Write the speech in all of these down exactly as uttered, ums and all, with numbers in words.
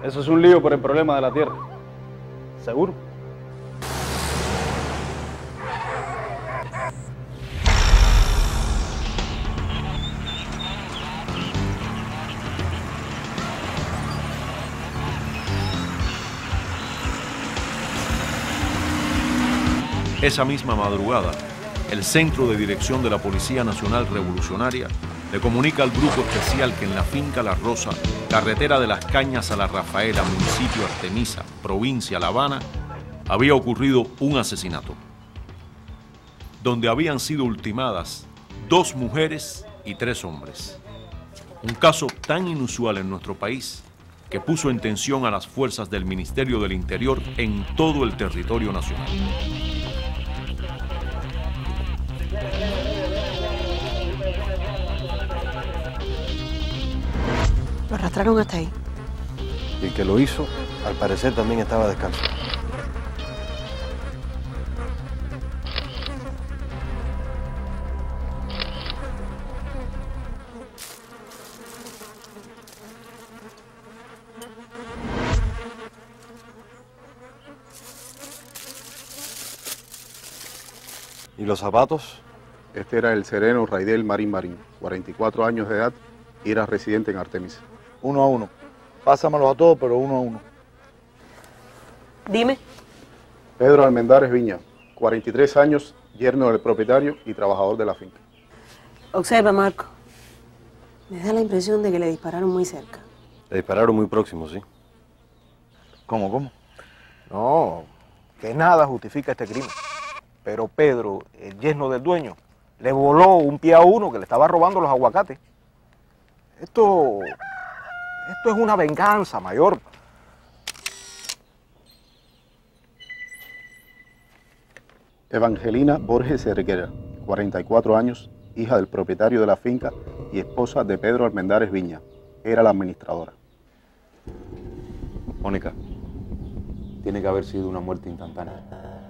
Eso es un lío por el problema de la tierra. ¿Seguro? Esa misma madrugada, el Centro de Dirección de la Policía Nacional Revolucionaria le comunica al Grupo Especial que en la finca La Rosa, carretera de Las Cañas a La Rafaela, municipio Artemisa, provincia La Habana, había ocurrido un asesinato, donde habían sido ultimadas dos mujeres y tres hombres. Un caso tan inusual en nuestro país que puso en tensión a las fuerzas del Ministerio del Interior en todo el territorio nacional. Lo arrastraron hasta ahí. Y el que lo hizo, al parecer, también estaba descalzo. ¿Y los zapatos? Este era el sereno Raidel Marín Marín, cuarenta y cuatro años de edad, y era residente en Artemisa. Uno a uno. Pásamelos a todos, pero uno a uno. Dime. Pedro Almendares Viña, cuarenta y tres años, yerno del propietario y trabajador de la finca. Observa, Marco. Me da la impresión de que le dispararon muy cerca. Le dispararon muy próximo, sí. ¿Cómo, cómo? No, que nada justifica este crimen. Pero Pedro, el yerno del dueño, le voló un pie a uno que le estaba robando los aguacates. Esto, esto es una venganza, mayor. Evangelina Borges Cerquera, cuarenta y cuatro años, hija del propietario de la finca y esposa de Pedro Almendares Viña. Era la administradora. Mónica, tiene que haber sido una muerte instantánea.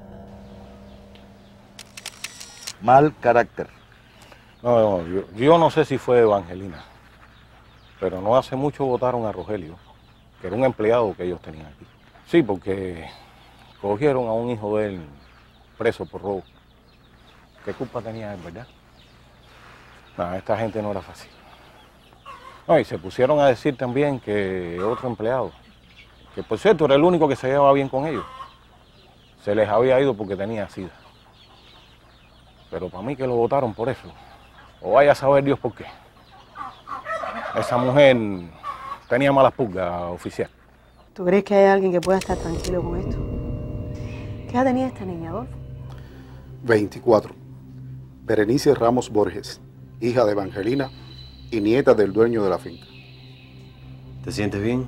Mal carácter. No, no yo, yo no sé si fue Evangelina, pero no hace mucho votaron a Rogelio, que era un empleado que ellos tenían aquí. Sí, porque cogieron a un hijo de él preso por robo. ¿Qué culpa tenía él, verdad? No, esta gente no era fácil. No, y se pusieron a decir también que otro empleado, que por cierto era el único que se llevaba bien con ellos, se les había ido porque tenía sida. Pero para mí que lo votaron por eso. O vaya a saber Dios por qué. Esa mujer tenía malas pulgas, oficial. ¿Tú crees que hay alguien que pueda estar tranquilo con esto? ¿Qué edad tenía esta niña, Adolfo? veinticuatro. Berenice Ramos Borges, hija de Evangelina y nieta del dueño de la finca. ¿Te sientes bien?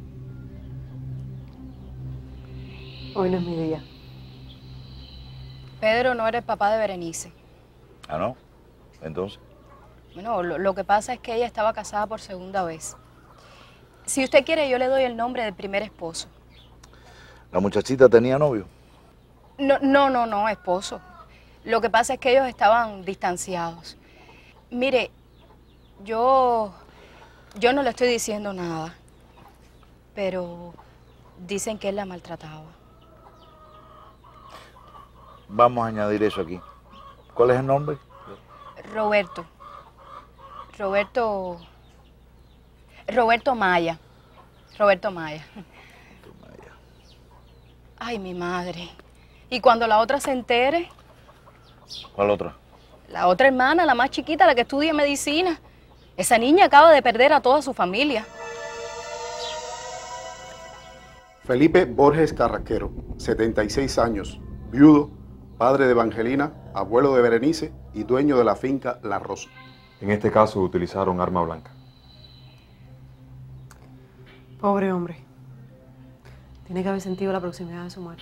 Hoy no es mi día. Pedro no era el papá de Berenice. Ah, ¿no? Entonces. Bueno, lo, lo que pasa es que ella estaba casada por segunda vez. Si usted quiere, yo le doy el nombre del primer esposo. ¿La muchachita tenía novio? No, no, no, no, esposo. Lo que pasa es que ellos estaban distanciados. Mire, yo, yo no le estoy diciendo nada, pero dicen que él la maltrataba. Vamos a añadir eso aquí. ¿Cuál es el nombre? Roberto. Roberto... Roberto Maya. Roberto Maya. Roberto Maya. Ay, mi madre. Y cuando la otra se entere... ¿Cuál otra? La otra hermana, la más chiquita, la que estudia medicina. Esa niña acaba de perder a toda su familia. Felipe Borges Carraquero, setenta y seis años, viudo, padre de Evangelina, abuelo de Berenice y dueño de la finca La Rosa. En este caso utilizaron arma blanca. Pobre hombre. Tiene que haber sentido la proximidad de su muerte.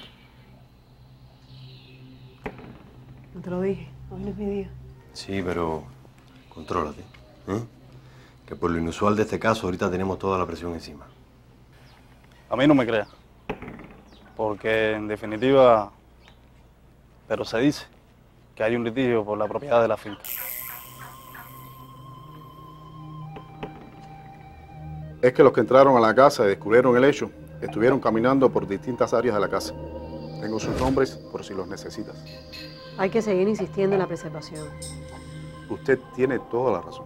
No te lo dije, hoy no es mi día. Sí, pero contrólate, ¿eh? Que por lo inusual de este caso ahorita tenemos toda la presión encima. A mí no me crea, porque en definitiva, pero se dice que hay un litigio por la propiedad de la finca. Es que los que entraron a la casa y descubrieron el hecho estuvieron caminando por distintas áreas de la casa. Tengo sus nombres por si los necesitas. Hay que seguir insistiendo en la preservación. Usted tiene toda la razón.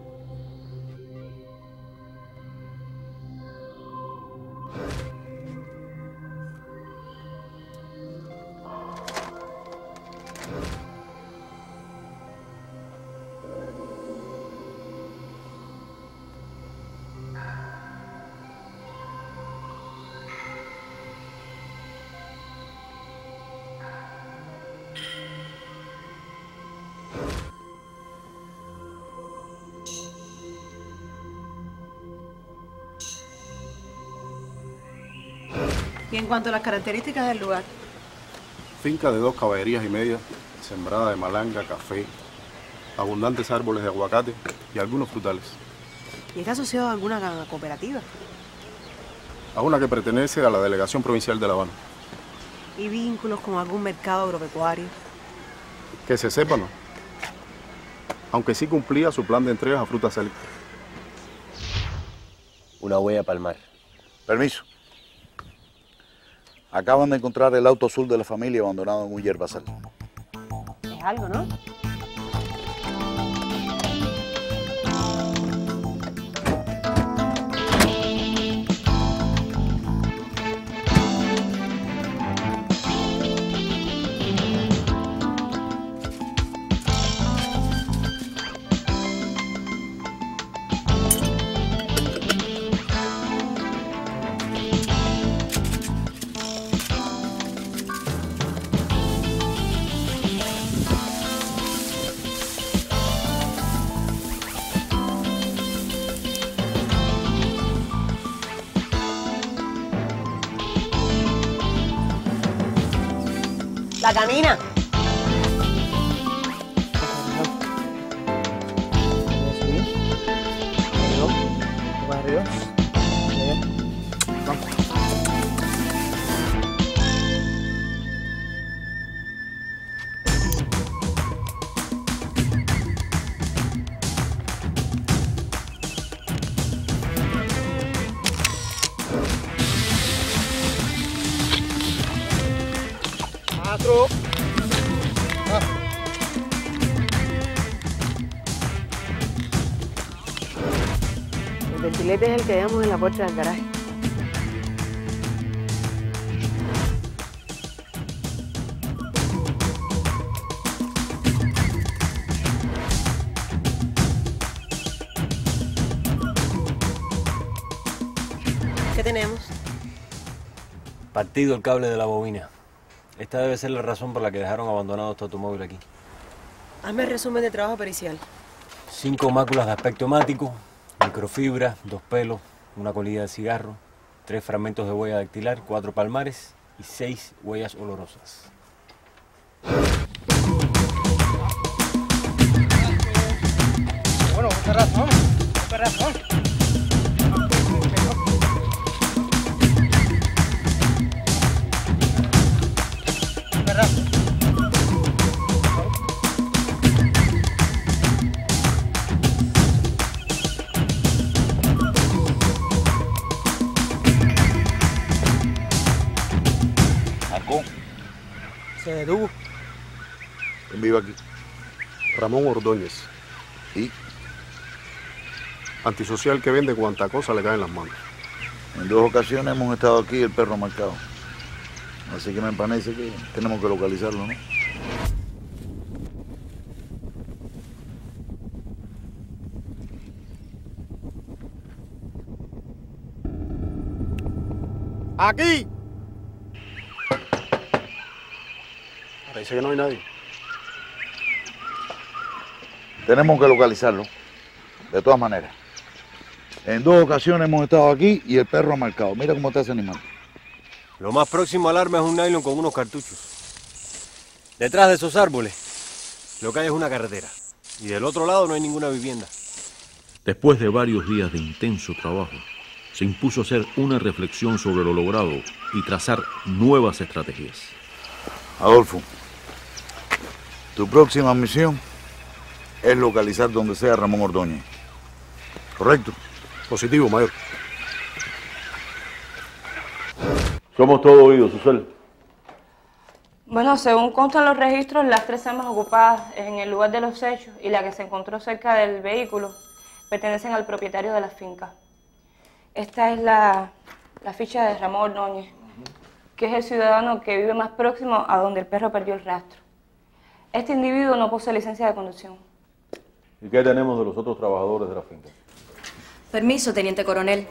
Y en cuanto a las características del lugar, Finca de dos caballerías y media, sembrada de malanga, café, abundantes árboles de aguacate y algunos frutales. ¿y está asociado a alguna cooperativa? A una que pertenece a la Delegación Provincial de La Habana. ¿Y vínculos con algún mercado agropecuario? Que se sepa, no. Aunque sí cumplía su plan de entregas a frutas selectas. Una huella palmar. Permiso. Acaban de encontrar el auto azul de la familia abandonado en un yerbazal. Es algo, ¿no? La camina. Cuatro. El ventilete es el que dejamos en la puerta del garaje. ¿Qué tenemos? Partido el cable de la bobina. Esta debe ser la razón por la que dejaron abandonado este automóvil aquí. Hazme el resumen de trabajo pericial. Cinco máculas de aspecto hemático, microfibra, dos pelos, una colilla de cigarro, tres fragmentos de huella dactilar, cuatro palmares y seis huellas olorosas. Bueno, busca razón, busca razón. Marcó. Se detuvo. ¿Quién vive aquí? Ramón Ordóñez. ¿Y? Antisocial que vende cuanta cosa le cae en las manos. En dos ocasiones hemos estado aquí y el perro marcado. Así que me parece que tenemos que localizarlo, ¿no? ¡Aquí! Parece que no hay nadie. Tenemos que localizarlo. De todas maneras. En dos ocasiones hemos estado aquí y el perro ha marcado. Mira cómo está ese animal. Lo más próximo al arma es un nylon con unos cartuchos. Detrás de esos árboles, lo que hay es una carretera. Y del otro lado no hay ninguna vivienda. Después de varios días de intenso trabajo, se impuso hacer una reflexión sobre lo logrado y trazar nuevas estrategias. Adolfo, tu próxima misión es localizar donde sea Ramón Ordóñez. ¿Correcto? Positivo, mayor. Somos todo oídos, Susel. Bueno, según constan los registros, las tres armas ocupadas en el lugar de los hechos y la que se encontró cerca del vehículo pertenecen al propietario de la finca. Esta es la, la ficha de Ramón Ordóñez, que es el ciudadano que vive más próximo a donde el perro perdió el rastro. Este individuo no posee licencia de conducción. ¿Y qué tenemos de los otros trabajadores de la finca? Permiso, teniente coronel.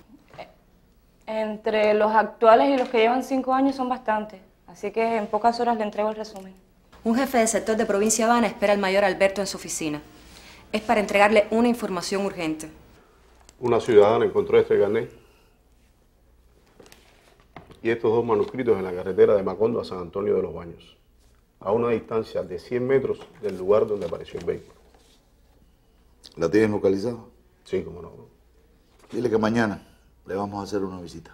Entre los actuales y los que llevan cinco años son bastantes, así que en pocas horas le entrego el resumen. Un jefe de sector de Provincia Habana espera al mayor Alberto en su oficina. Es para entregarle una información urgente. Una ciudadana encontró este carnet y estos dos manuscritos en la carretera de Macondo a San Antonio de los Baños, a una distancia de cien metros del lugar donde apareció el vehículo. ¿La tienes localizada? Sí, cómo no. Dile que mañana le vamos a hacer una visita.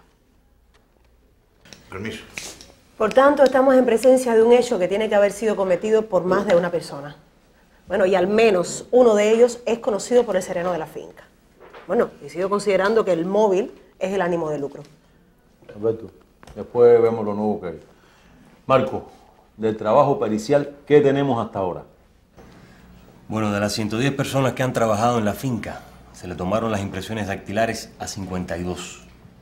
Permiso. Por tanto, estamos en presencia de un hecho que tiene que haber sido cometido por más de una persona. Bueno, y al menos uno de ellos es conocido por el sereno de la finca. Bueno, y sigo considerando que el móvil es el ánimo de lucro. Alberto, después vemos lo nuevo que hay. Marco, del trabajo pericial, ¿qué tenemos hasta ahora? Bueno, de las ciento diez personas que han trabajado en la finca, se le tomaron las impresiones dactilares a cincuenta y dos.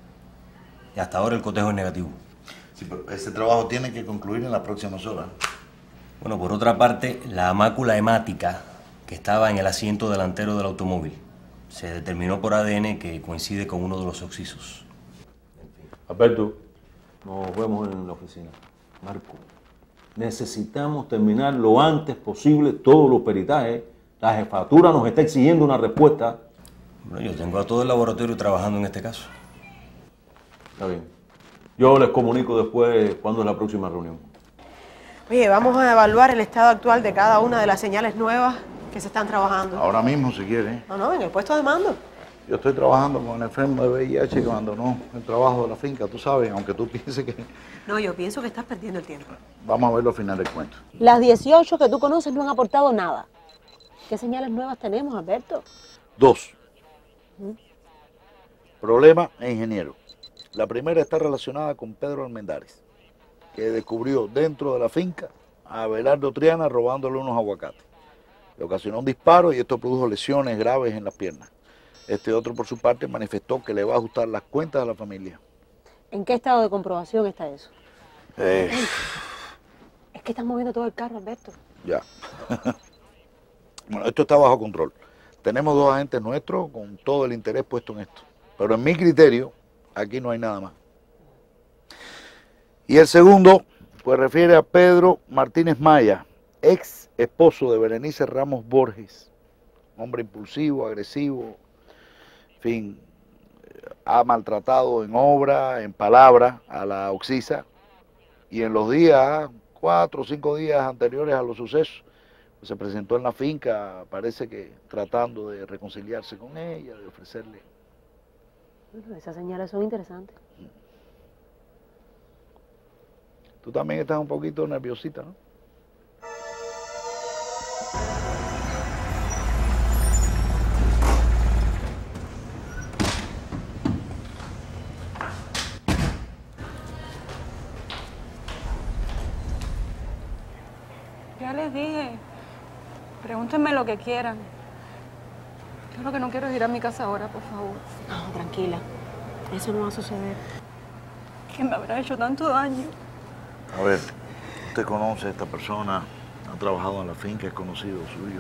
Y hasta ahora el cotejo es negativo. Sí, pero ese trabajo tiene que concluir en las próximas horas. Bueno, por otra parte, la mácula hemática que estaba en el asiento delantero del automóvil se determinó por A D N que coincide con uno de los occisos. Alberto, nos vemos en la oficina. Marco, necesitamos terminar lo antes posible todos los peritajes. La jefatura nos está exigiendo una respuesta. Bueno, yo tengo a todo el laboratorio trabajando en este caso. Está bien. Yo les comunico después cuándo es la próxima reunión. Oye, vamos a evaluar el estado actual de cada una de las señales nuevas que se están trabajando. Ahora mismo, si quiere. No, no, en el puesto de mando. Yo estoy trabajando con el enfermo de V I H que abandonó el trabajo de la finca, tú sabes, aunque tú pienses que... No, yo pienso que estás perdiendo el tiempo. Vamos a verlo al final del cuento. Las dieciocho que tú conoces no han aportado nada. ¿Qué señales nuevas tenemos, Alberto? Dos. ¿Mm? Problema e ingeniero. La primera está relacionada con Pedro Almendares, que descubrió dentro de la finca a Abelardo Triana robándole unos aguacates. Le ocasionó un disparo y esto produjo lesiones graves en las piernas. Este otro, por su parte, manifestó que le va a ajustar las cuentas a la familia. ¿En qué estado de comprobación está eso? Eh, Es que estás moviendo todo el carro, Alberto. ya. Bueno, esto está bajo control. Tenemos dos agentes nuestros con todo el interés puesto en esto. Pero en mi criterio, aquí no hay nada más. Y el segundo, pues refiere a Pedro Martínez Maya, ex esposo de Berenice Ramos Borges. Hombre impulsivo, agresivo, en fin, ha maltratado en obra, en palabra a la Oxisa. Y en los días, cuatro o cinco días anteriores a los sucesos, pues se presentó en la finca, parece que tratando de reconciliarse con ella, de ofrecerle. Bueno, esas señales son interesantes. Tú también estás un poquito nerviosita, ¿no? Ya les dije, pregúntenme lo que quieran. Yo lo que no quiero es ir a mi casa ahora, por favor. No, tranquila. Eso no va a suceder. ¿Quién me habrá hecho tanto daño? A ver, usted conoce a esta persona, ha trabajado en la finca, es conocido suyo.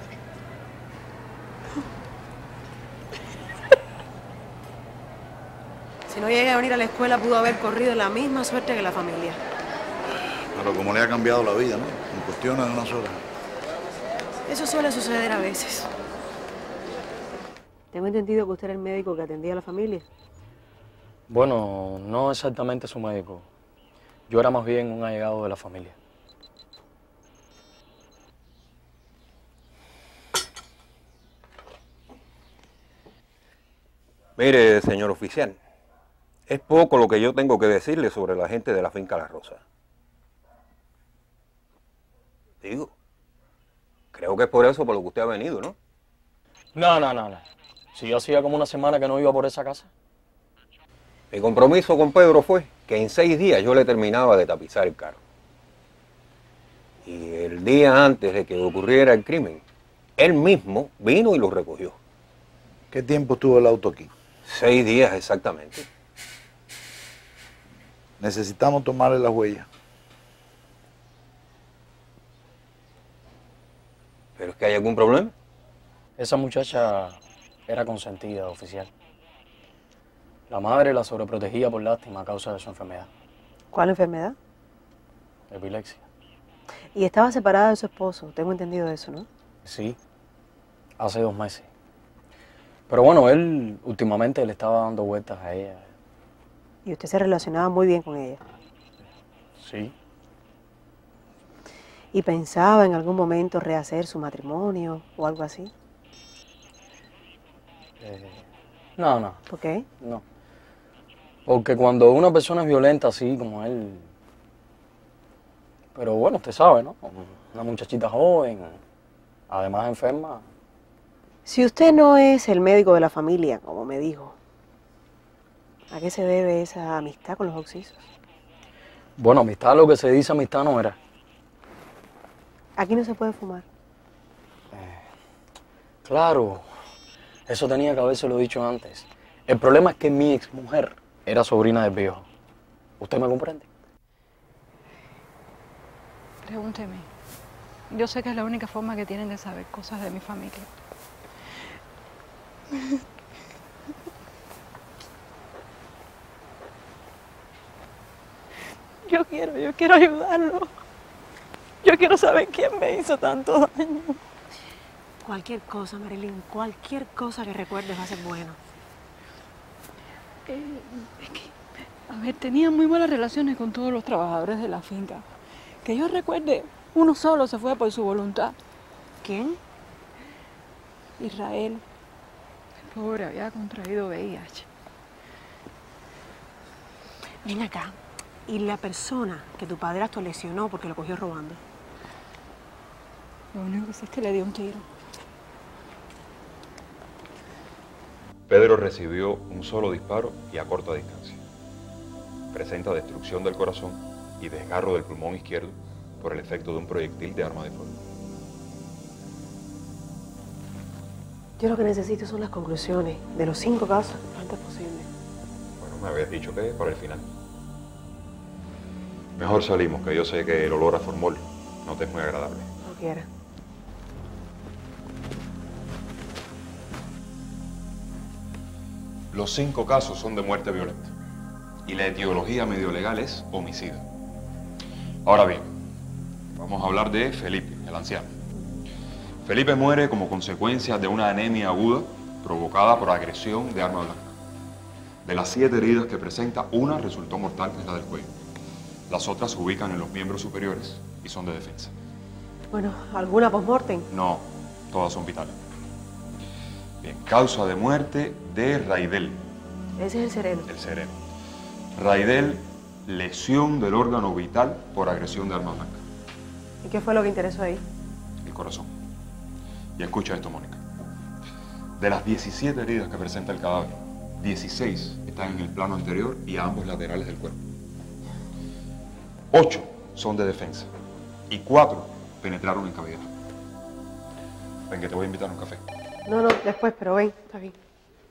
Si no llegué a venir a la escuela, pudo haber corrido la misma suerte que la familia. Pero como le ha cambiado la vida, ¿no? En cuestión de unas horas. Eso suele suceder a veces. Tengo entendido que usted era el médico que atendía a la familia. Bueno, no exactamente su médico. Yo era más bien un allegado de la familia. Mire, señor oficial, es poco lo que yo tengo que decirle sobre la gente de la finca La Rosa. Digo, creo que es por eso por lo que usted ha venido, ¿no? No, no, no, no. Si yo hacía como una semana que no iba por esa casa. Mi compromiso con Pedro fue que en seis días yo le terminaba de tapizar el carro. Y el día antes de que ocurriera el crimen, él mismo vino y lo recogió. ¿Qué tiempo estuvo el auto aquí? Seis días exactamente. Necesitamos tomarle las huellas. ¿Pero es que hay algún problema? Esa muchacha era consentida, oficial. La madre la sobreprotegía por lástima a causa de su enfermedad, ¿Cuál enfermedad? epilepsia. Y estaba separada de su esposo, tengo entendido eso, ¿no? Sí, hace dos meses. Pero bueno, él últimamente le estaba dando vueltas a ella. Y usted se relacionaba muy bien con ella. Sí. ¿Y pensaba en algún momento rehacer su matrimonio o algo así? Eh, no, no. ¿Por qué? No. Porque cuando una persona es violenta así como él... Pero bueno, usted sabe, ¿no? Una muchachita joven, además enferma. Si usted no es el médico de la familia, como me dijo, ¿a qué se debe esa amistad con los Oxisos? Bueno, amistad, lo que se dice amistad no era. Aquí no se puede fumar. Claro, eso tenía que habérselo dicho antes. El problema es que mi exmujer era sobrina del viejo. ¿Usted me comprende? Pregúnteme. Yo sé que es la única forma que tienen de saber cosas de mi familia. Yo quiero, yo quiero ayudarlo. Yo quiero saber quién me hizo tanto daño. Cualquier cosa, Marilyn, cualquier cosa que recuerdes va a ser bueno. Eh, es que, a ver, tenía muy buenas relaciones con todos los trabajadores de la finca. Que yo recuerde, uno solo se fue por su voluntad. ¿Quién? Israel. El pobre había contraído V I H. Ven acá. ¿Y la persona que tu padrastro lesionó porque lo cogió robando? Lo único que sé es que le dio un tiro. Pedro recibió un solo disparo y a corta distancia. Presenta destrucción del corazón y desgarro del pulmón izquierdo por el efecto de un proyectil de arma de fuego. Yo lo que necesito son las conclusiones de los cinco casos lo antes posible. Bueno, me habías dicho que para el final. Mejor salimos, que yo sé que el olor a formol no te es muy agradable. No quiera. Los cinco casos son de muerte violenta y la etiología medio legal es homicidio. Ahora bien, vamos a hablar de Felipe, el anciano. Felipe muere como consecuencia de una anemia aguda provocada por agresión de arma blanca. De las siete heridas que presenta, una resultó mortal, que es la del cuello. Las otras se ubican en los miembros superiores y son de defensa. Bueno, ¿alguna post-mortem? No, todas son vitales. Bien, causa de muerte de Raidel, Ese es el sereno. el sereno. Raidel, lesión del órgano vital por agresión de arma blanca, ¿Y qué fue lo que interesó ahí? el corazón. Y escucha esto, Mónica. De las diecisiete heridas que presenta el cadáver, dieciséis están en el plano anterior y a ambos laterales del cuerpo. ocho son de defensa y cuatro penetraron en cavidad. Ven, que te voy a invitar a un café. No, no, después, pero ven, está bien.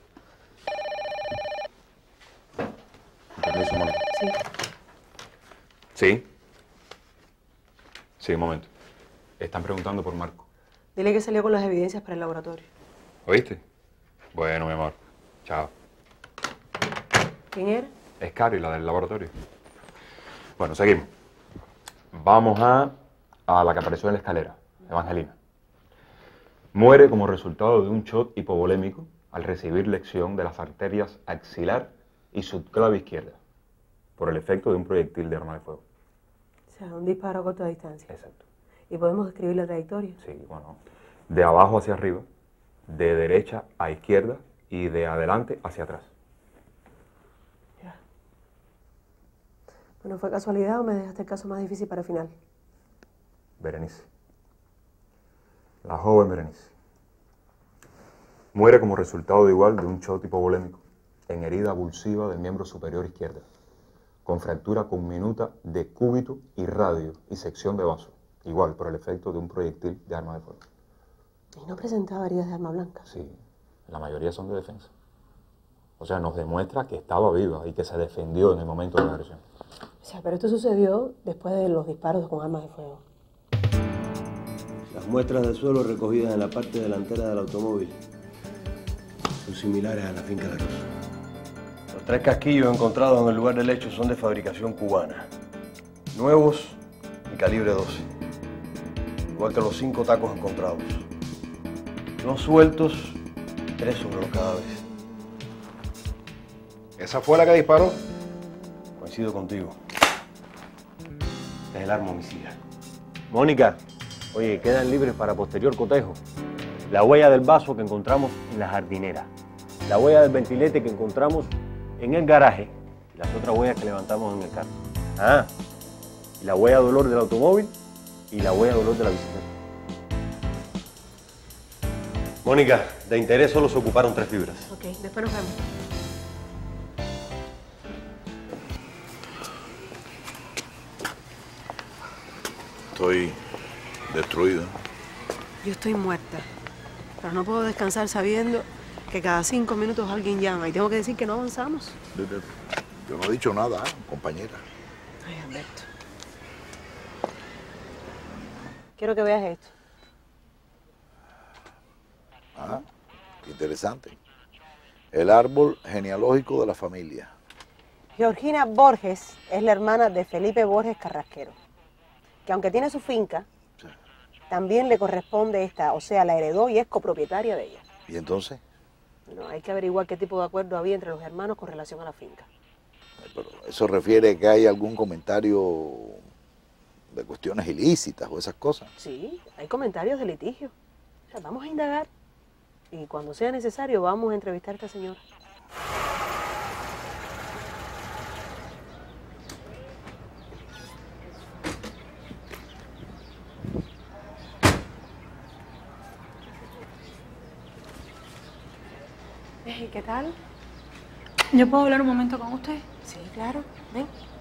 Permiso, Mónica. Sí. ¿Sí? Sí, un momento. Están preguntando por Marco. Dile que salió con las evidencias para el laboratorio. ¿Oíste? Bueno, mi amor. Chao. ¿Quién era? Es Cari, la del laboratorio. Bueno, seguimos. Vamos a, a la que apareció en la escalera, Evangelina. Muere como resultado de un shock hipovolémico al recibir lección de las arterias axilar y subclave izquierda por el efecto de un proyectil de arma de fuego. O sea, un disparo a corta distancia. Exacto. ¿Y podemos describir la trayectoria? Sí, bueno. De abajo hacia arriba, de derecha a izquierda y de adelante hacia atrás. Ya. Bueno, ¿fue casualidad o me dejaste el caso más difícil para el final? Berenice. La joven Berenice. Muere como resultado de igual de un shock hipovolémico en herida avulsiva del miembro superior izquierda, con fractura conminuta de cúbito y radio y sección de vaso, igual por el efecto de un proyectil de arma de fuego. ¿Y no presentaba heridas de arma blanca? Sí, la mayoría son de defensa. O sea, nos demuestra que estaba viva y que se defendió en el momento de la agresión. O sea, pero esto sucedió después de los disparos con armas de fuego. Las muestras del suelo recogidas en la parte delantera del automóvil son similares a la finca La Rosa. Los tres casquillos encontrados en el lugar del hecho son de fabricación cubana, nuevos y calibre doce, igual que los cinco tacos encontrados. Dos sueltos y tres sobre los cadáveres. ¿Esa fue la que disparó? Coincido contigo. Es el arma homicida. Mónica, oye, quedan libres para posterior cotejo la huella del vaso que encontramos en la jardinera, la huella del ventilete que encontramos en el garaje y las otras huellas que levantamos en el carro. Ah, y la huella de olor del automóvil y la huella de olor de la bicicleta. Mónica, de interés solo se ocuparon tres fibras. Ok, después nos vemos. Estoy destruido. Yo estoy muerta, pero no puedo descansar sabiendo que cada cinco minutos alguien llama y tengo que decir que no avanzamos. Yo no he dicho nada, compañera. Ay, Alberto. Quiero que veas esto. Ah, qué interesante. El árbol genealógico de la familia. Georgina Borges es la hermana de Felipe Borges Carrasquero, que aunque tiene su finca, también le corresponde esta, o sea, la heredó y es copropietaria de ella. ¿Y entonces? Bueno, hay que averiguar qué tipo de acuerdo había entre los hermanos con relación a la finca. Pero eso refiere a que hay algún comentario de cuestiones ilícitas o esas cosas. Sí, hay comentarios de litigio. O sea, vamos a indagar y cuando sea necesario vamos a entrevistar a esta señora. ¿Y qué tal? ¿Yo puedo hablar un momento con usted? Sí, claro. Ven.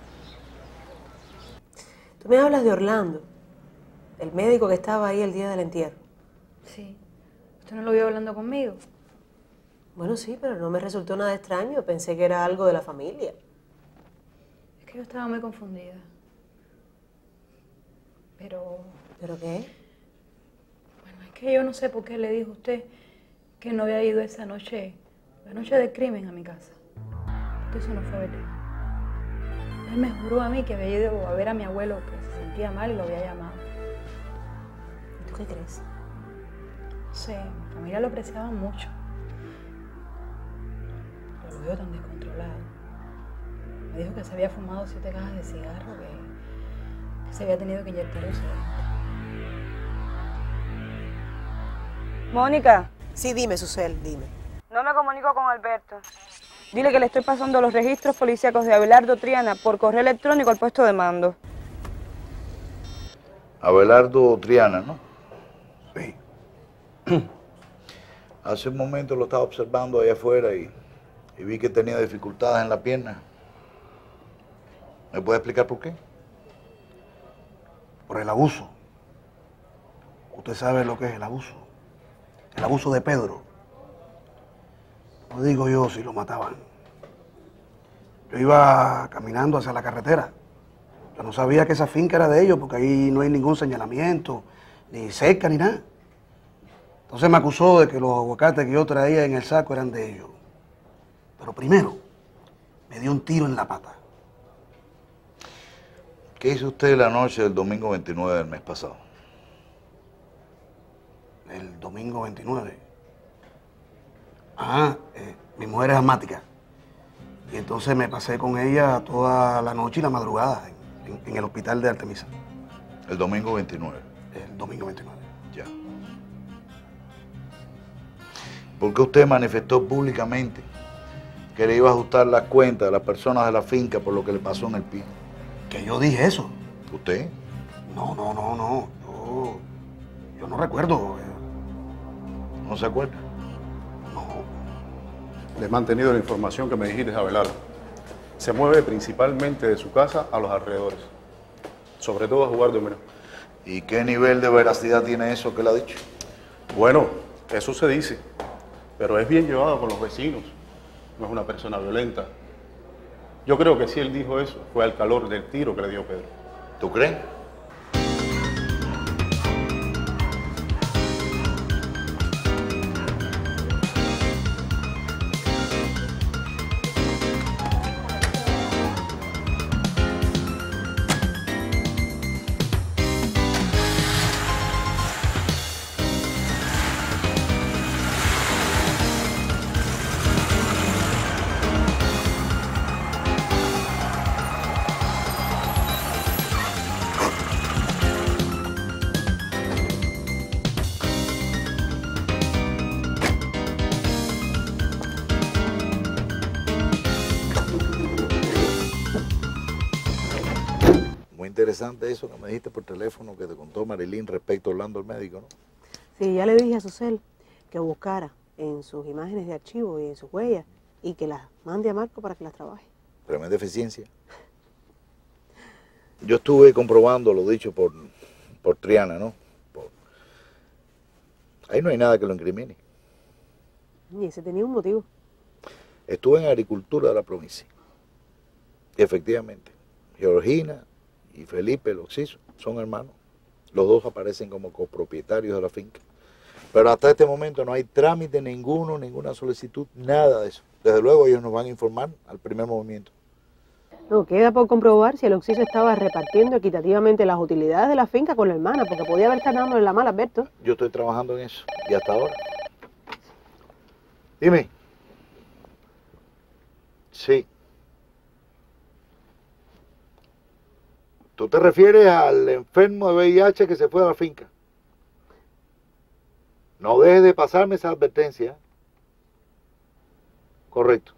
Tú me hablas de Orlando, el médico que estaba ahí el día del entierro. Sí. ¿Usted no lo vio hablando conmigo? Bueno, sí, pero no me resultó nada extraño. Pensé que era algo de la familia. Es que yo estaba muy confundida. Pero... ¿Pero qué? Bueno, es que yo no sé por qué le dijo a usted que no había ido esa noche, la noche del crimen, a mi casa. Porque eso no fue verdad. Él me juró a mí que había ido a ver a mi abuelo que se sentía mal y lo había llamado. ¿Y tú qué crees? No sé, mi familia lo apreciaba mucho. Pero lo veo tan descontrolado. Me dijo que se había fumado siete cajas de cigarro, que, que se había tenido que inyectar el sedante. Mónica. Sí, dime, Susel, dime. No me comunico con Alberto. Dile que le estoy pasando los registros policíacos de Abelardo Triana por correo electrónico al puesto de mando. Abelardo Triana, ¿no? Sí. Hace un momento lo estaba observando allá afuera y, y vi que tenía dificultades en la pierna. ¿Me puede explicar por qué? Por el abuso. Usted sabe lo que es el abuso. El abuso de Pedro. No digo yo si lo mataban. Yo iba caminando hacia la carretera. Yo no sabía que esa finca era de ellos porque ahí no hay ningún señalamiento, ni cerca, ni nada. Entonces me acusó de que los aguacates que yo traía en el saco eran de ellos. Pero primero, me dio un tiro en la pata. ¿Qué hizo usted la noche del domingo veintinueve del mes pasado? El domingo veintinueve. Ah, eh, mi mujer es asmática. Y entonces me pasé con ella toda la noche y la madrugada en, en, en el hospital de Artemisa. El domingo veintinueve. El domingo veintinueve. Ya. ¿Por qué usted manifestó públicamente que le iba a ajustar las cuentas de las personas de la finca por lo que le pasó en el pie? ¿Que yo dije eso? ¿Usted? No, no, no, no. Yo, yo no recuerdo. ¿No se acuerda? Le he mantenido la información que me dijiste, Abelardo. Se mueve principalmente de su casa a los alrededores, sobre todo a jugar dominó. ¿Y qué nivel de veracidad tiene eso que le ha dicho? Bueno, eso se dice, pero es bien llevado con los vecinos. No es una persona violenta. Yo creo que si él dijo eso, fue al calor del tiro que le dio Pedro. ¿Tú crees? Interesante eso que me dijiste por teléfono que te contó Marilyn respecto a Orlando el médico, ¿no? Sí, ya le dije a Susel que buscara en sus imágenes de archivo y en sus huellas y que las mande a Marco para que las trabaje. Tremenda eficiencia. Yo estuve comprobando lo dicho por, por Triana, ¿no? Por... Ahí no hay nada que lo incrimine. Y ese tenía un motivo. Estuve en agricultura de la provincia. Y efectivamente, Georgina y Felipe, el Oxiso, son hermanos. Los dos aparecen como copropietarios de la finca. Pero hasta este momento no hay trámite ninguno, ninguna solicitud, nada de eso. Desde luego ellos nos van a informar al primer movimiento. No, queda por comprobar si el Oxiso estaba repartiendo equitativamente las utilidades de la finca con la hermana, porque podía haber estado dándole la mala, Alberto. Yo estoy trabajando en eso, y hasta ahora. Dime. Sí. ¿Tú te refieres al enfermo de V I H que se fue a la finca? No dejes de pasarme esa advertencia. Correcto.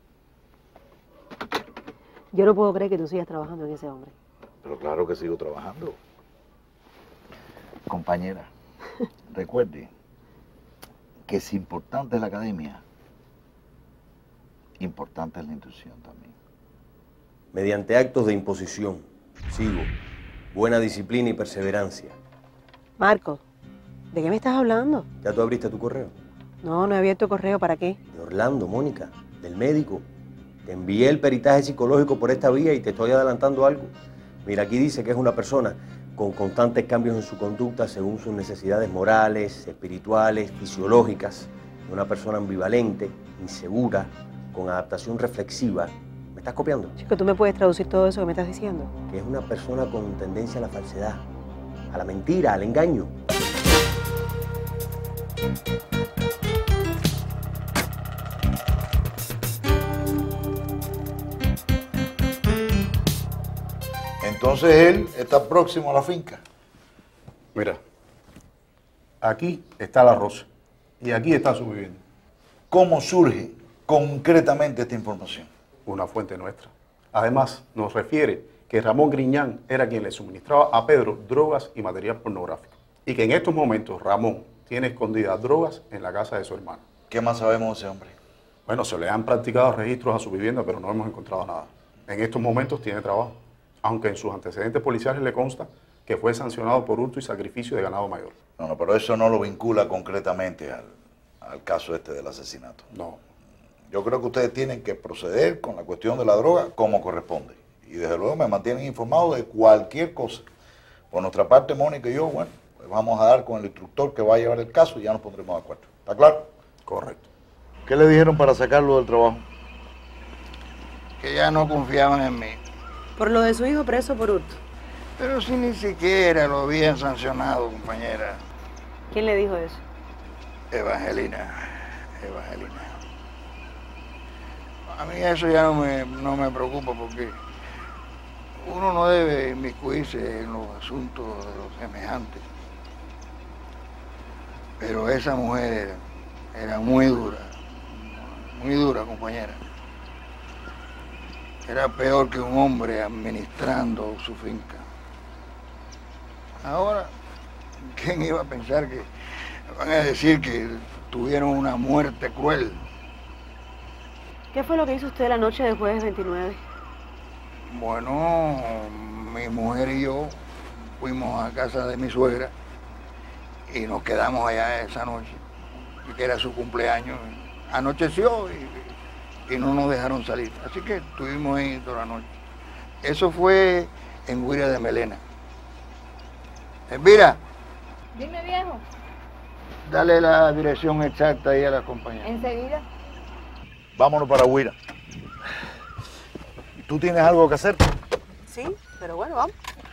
Yo no puedo creer que tú sigas trabajando en ese hombre. Pero claro que sigo trabajando. Compañera, recuerde que si importante es la academia, importante es la instrucción también. Mediante actos de imposición, sigo, buena disciplina y perseverancia. Marco, ¿de qué me estás hablando? ¿Ya tú abriste tu correo? No, no he abierto correo, ¿para qué? De Orlando, Mónica, del médico. Te envié el peritaje psicológico por esta vía y te estoy adelantando algo. Mira, aquí dice que es una persona con constantes cambios en su conducta según sus necesidades morales, espirituales, fisiológicas. Una persona ambivalente, insegura, con adaptación reflexiva. ¿Me estás copiando? Chico, ¿tú me puedes traducir todo eso que me estás diciendo? Que es una persona con tendencia a la falsedad, a la mentira, al engaño. Entonces él está próximo a la finca. Mira, aquí está la Rosa y aquí está su vivienda. ¿Cómo surge concretamente esta información? Una fuente nuestra. Además, nos refiere que Ramón Griñán era quien le suministraba a Pedro drogas y material pornográfico. Y que en estos momentos Ramón tiene escondidas drogas en la casa de su hermano. ¿Qué más sabemos de ese hombre? Bueno, se le han practicado registros a su vivienda, pero no hemos encontrado nada. En estos momentos tiene trabajo, aunque en sus antecedentes policiales le consta que fue sancionado por hurto y sacrificio de ganado mayor. No, no, pero eso no lo vincula concretamente al, al caso este del asesinato. No. Yo creo que ustedes tienen que proceder con la cuestión de la droga como corresponde. Y desde luego me mantienen informado de cualquier cosa. Por nuestra parte, Mónica y yo, bueno, pues vamos a dar con el instructor que va a llevar el caso y ya nos pondremos de acuerdo. ¿Está claro? Correcto. ¿Qué le dijeron para sacarlo del trabajo? Que ya no confiaban en mí. Por lo de su hijo preso por hurto. Pero si ni siquiera lo habían sancionado, compañera. ¿Quién le dijo eso? Evangelina. Evangelina. A mí eso ya no me, no me preocupa porque uno no debe inmiscuirse en los asuntos de los semejantes. Pero esa mujer era, era muy dura, muy dura, compañera. Era peor que un hombre administrando su finca. Ahora, ¿quién iba a pensar que van a decir que tuvieron una muerte cruel? ¿Qué fue lo que hizo usted la noche del jueves veintinueve? Bueno, mi mujer y yo fuimos a casa de mi suegra y nos quedamos allá esa noche, que era su cumpleaños. Anocheció y, y no nos dejaron salir, así que estuvimos ahí toda la noche. Eso fue en Guira de Melena. Elvira, Dime, viejo. dale la dirección exacta ahí a la compañera. Enseguida. Vámonos para Guira. ¿Tú tienes algo que hacer? Sí, pero bueno, vamos.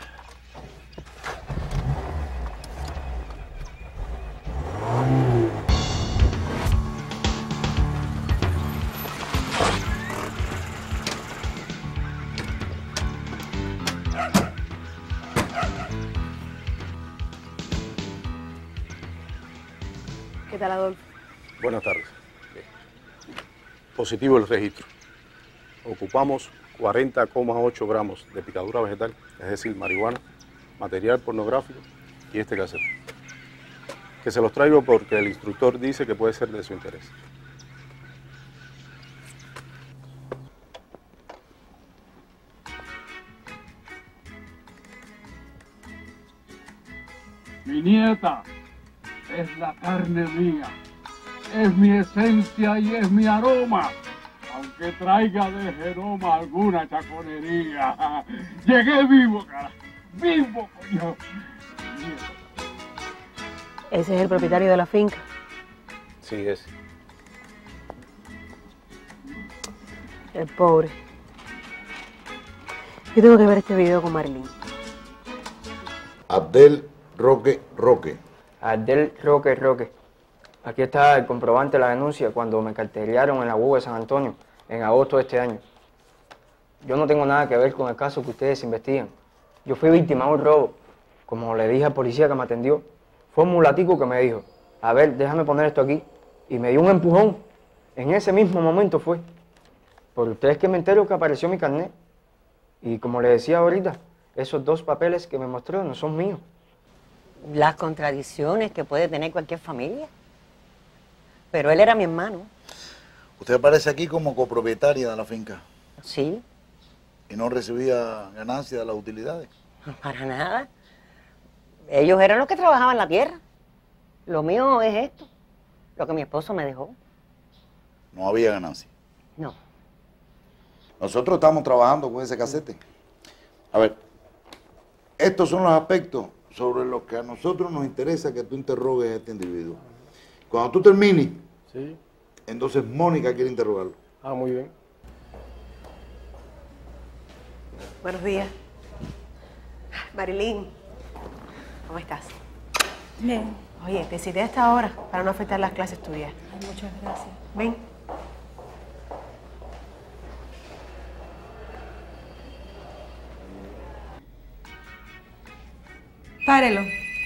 ¿Qué tal, Adolfo? Buenas tardes. Positivo el registro. Ocupamos cuarenta coma ocho gramos de picadura vegetal, es decir, marihuana, material pornográfico y este cassette. Que se los traigo porque el instructor dice que puede ser de su interés. Mi nieta es la carne mía, es mi esencia y es mi aroma, aunque traiga de Jeroma alguna chaconería. Llegué vivo, cara, vivo, coño. Ese es el propietario de la finca. Sí, es. El pobre. Yo tengo que ver este video con Marilyn. Abdel Roque Roque. Abdel Roque Roque. Aquí está el comprobante de la denuncia cuando me cartelearon en la U de San Antonio en agosto de este año. Yo no tengo nada que ver con el caso que ustedes investigan. Yo fui víctima de un robo. Como le dije al policía que me atendió, fue un mulatico que me dijo, a ver, déjame poner esto aquí. Y me dio un empujón. En ese mismo momento fue. Por ustedes que me entero que apareció mi carnet. Y como le decía ahorita, esos dos papeles que me mostró no son míos. Las contradicciones que puede tener cualquier familia. Pero él era mi hermano. Usted aparece aquí como copropietaria de la finca. Sí. ¿Y no recibía ganancia de las utilidades? Para nada. Ellos eran los que trabajaban la tierra. Lo mío es esto, lo que mi esposo me dejó. No había ganancia. No. Nosotros estamos trabajando con ese casete. A ver, estos son los aspectos sobre los que a nosotros nos interesa que tú interrogues a este individuo. Cuando tú termines, sí, entonces Mónica quiere interrogarlo. Ah, muy bien. Buenos días. Marilyn, ¿cómo estás? Bien. Oye, te cité hasta ahora para no afectar las clases tuyas. Ay, muchas gracias. Ven. Párelo.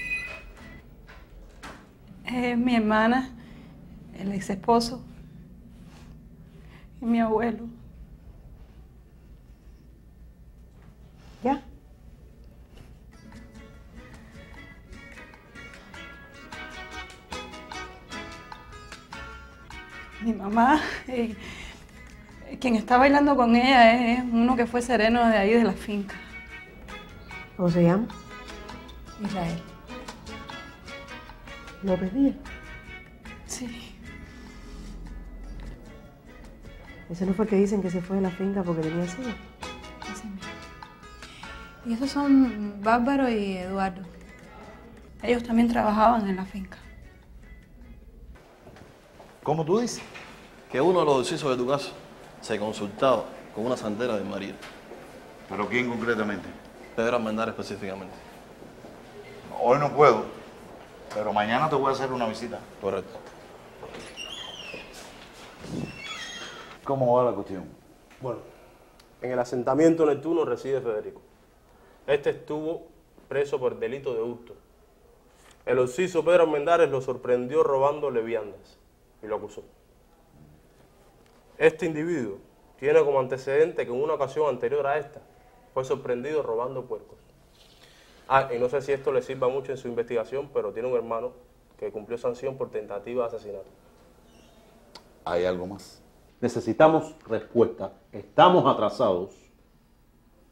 Es mi hermana, el ex esposo y mi abuelo. ¿Ya? Mi mamá, eh, quien está bailando con ella es uno que fue sereno de ahí de la finca. ¿Cómo se llama? Israel. ¿López Díaz? Sí. ¿Ese no fue el que dicen que se fue de la finca porque tenía sida? Ese mismo. Y esos son Bárbaro y Eduardo. Ellos también trabajaban en la finca. ¿Cómo tú dices? Que uno de los decisos de tu casa se consultaba con una santera de María. ¿Pero quién concretamente? Pedro Almendares específicamente. Hoy no puedo, pero mañana te voy a hacer una visita. Correcto. ¿Cómo va la cuestión? Bueno, en el asentamiento Neptuno reside Federico. Este estuvo preso por delito de hurto. El occiso Pedro Almendares lo sorprendió robándole viandas y lo acusó. Este individuo tiene como antecedente que en una ocasión anterior a esta fue sorprendido robando puercos. Ah, y no sé si esto le sirva mucho en su investigación, pero tiene un hermano que cumplió sanción por tentativa de asesinato. ¿Hay algo más? Necesitamos respuesta. Estamos atrasados.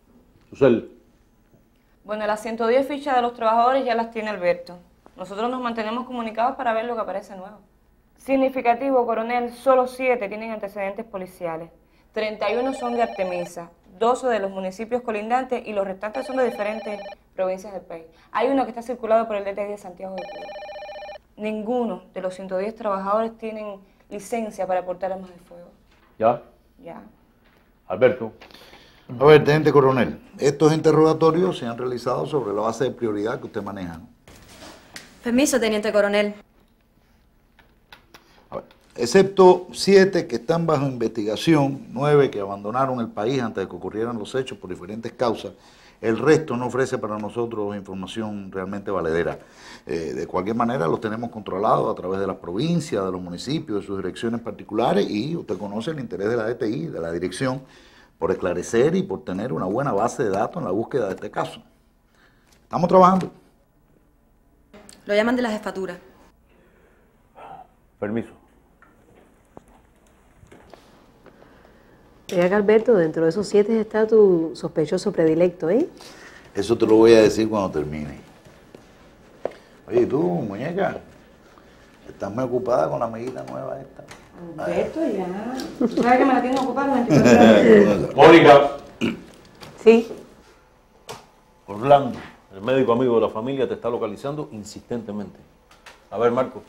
Susel. Bueno, las ciento diez fichas de los trabajadores ya las tiene Alberto. Nosotros nos mantenemos comunicados para ver lo que aparece nuevo. Significativo, coronel, solo siete tienen antecedentes policiales. treinta y uno son de Artemisa, doce de los municipios colindantes y los restantes son de diferentes provincias del país. Hay uno que está circulado por el D T I de Santiago de Cuba. Ninguno de los ciento diez trabajadores tienen licencia para portar armas de fuego. ¿Ya? Ya. Alberto. A ver, teniente coronel, estos interrogatorios se han realizado sobre la base de prioridad que usted maneja, ¿no? Permiso, teniente coronel. Excepto siete que están bajo investigación, nueve que abandonaron el país antes de que ocurrieran los hechos por diferentes causas, el resto no ofrece para nosotros información realmente valedera. Eh, de cualquier manera, los tenemos controlados a través de las provincias, de los municipios, de sus direcciones particulares, y usted conoce el interés de la D T I, de la dirección, por esclarecer y por tener una buena base de datos en la búsqueda de este caso. Estamos trabajando. Lo llaman de la jefatura. Permiso. Mira que Alberto, dentro de esos siete está tu sospechoso predilecto, ¿eh? Eso te lo voy a decir cuando termine. Oye, ¿y tú, muñeca? ¿Estás muy ocupada con la amiguita nueva esta? Alberto, ya. ¿Tú sabes que me la tienen ocupada veinticuatro horas? Mónica. Sí. Orlando, el médico amigo de la familia, te está localizando insistentemente. A ver, Marco.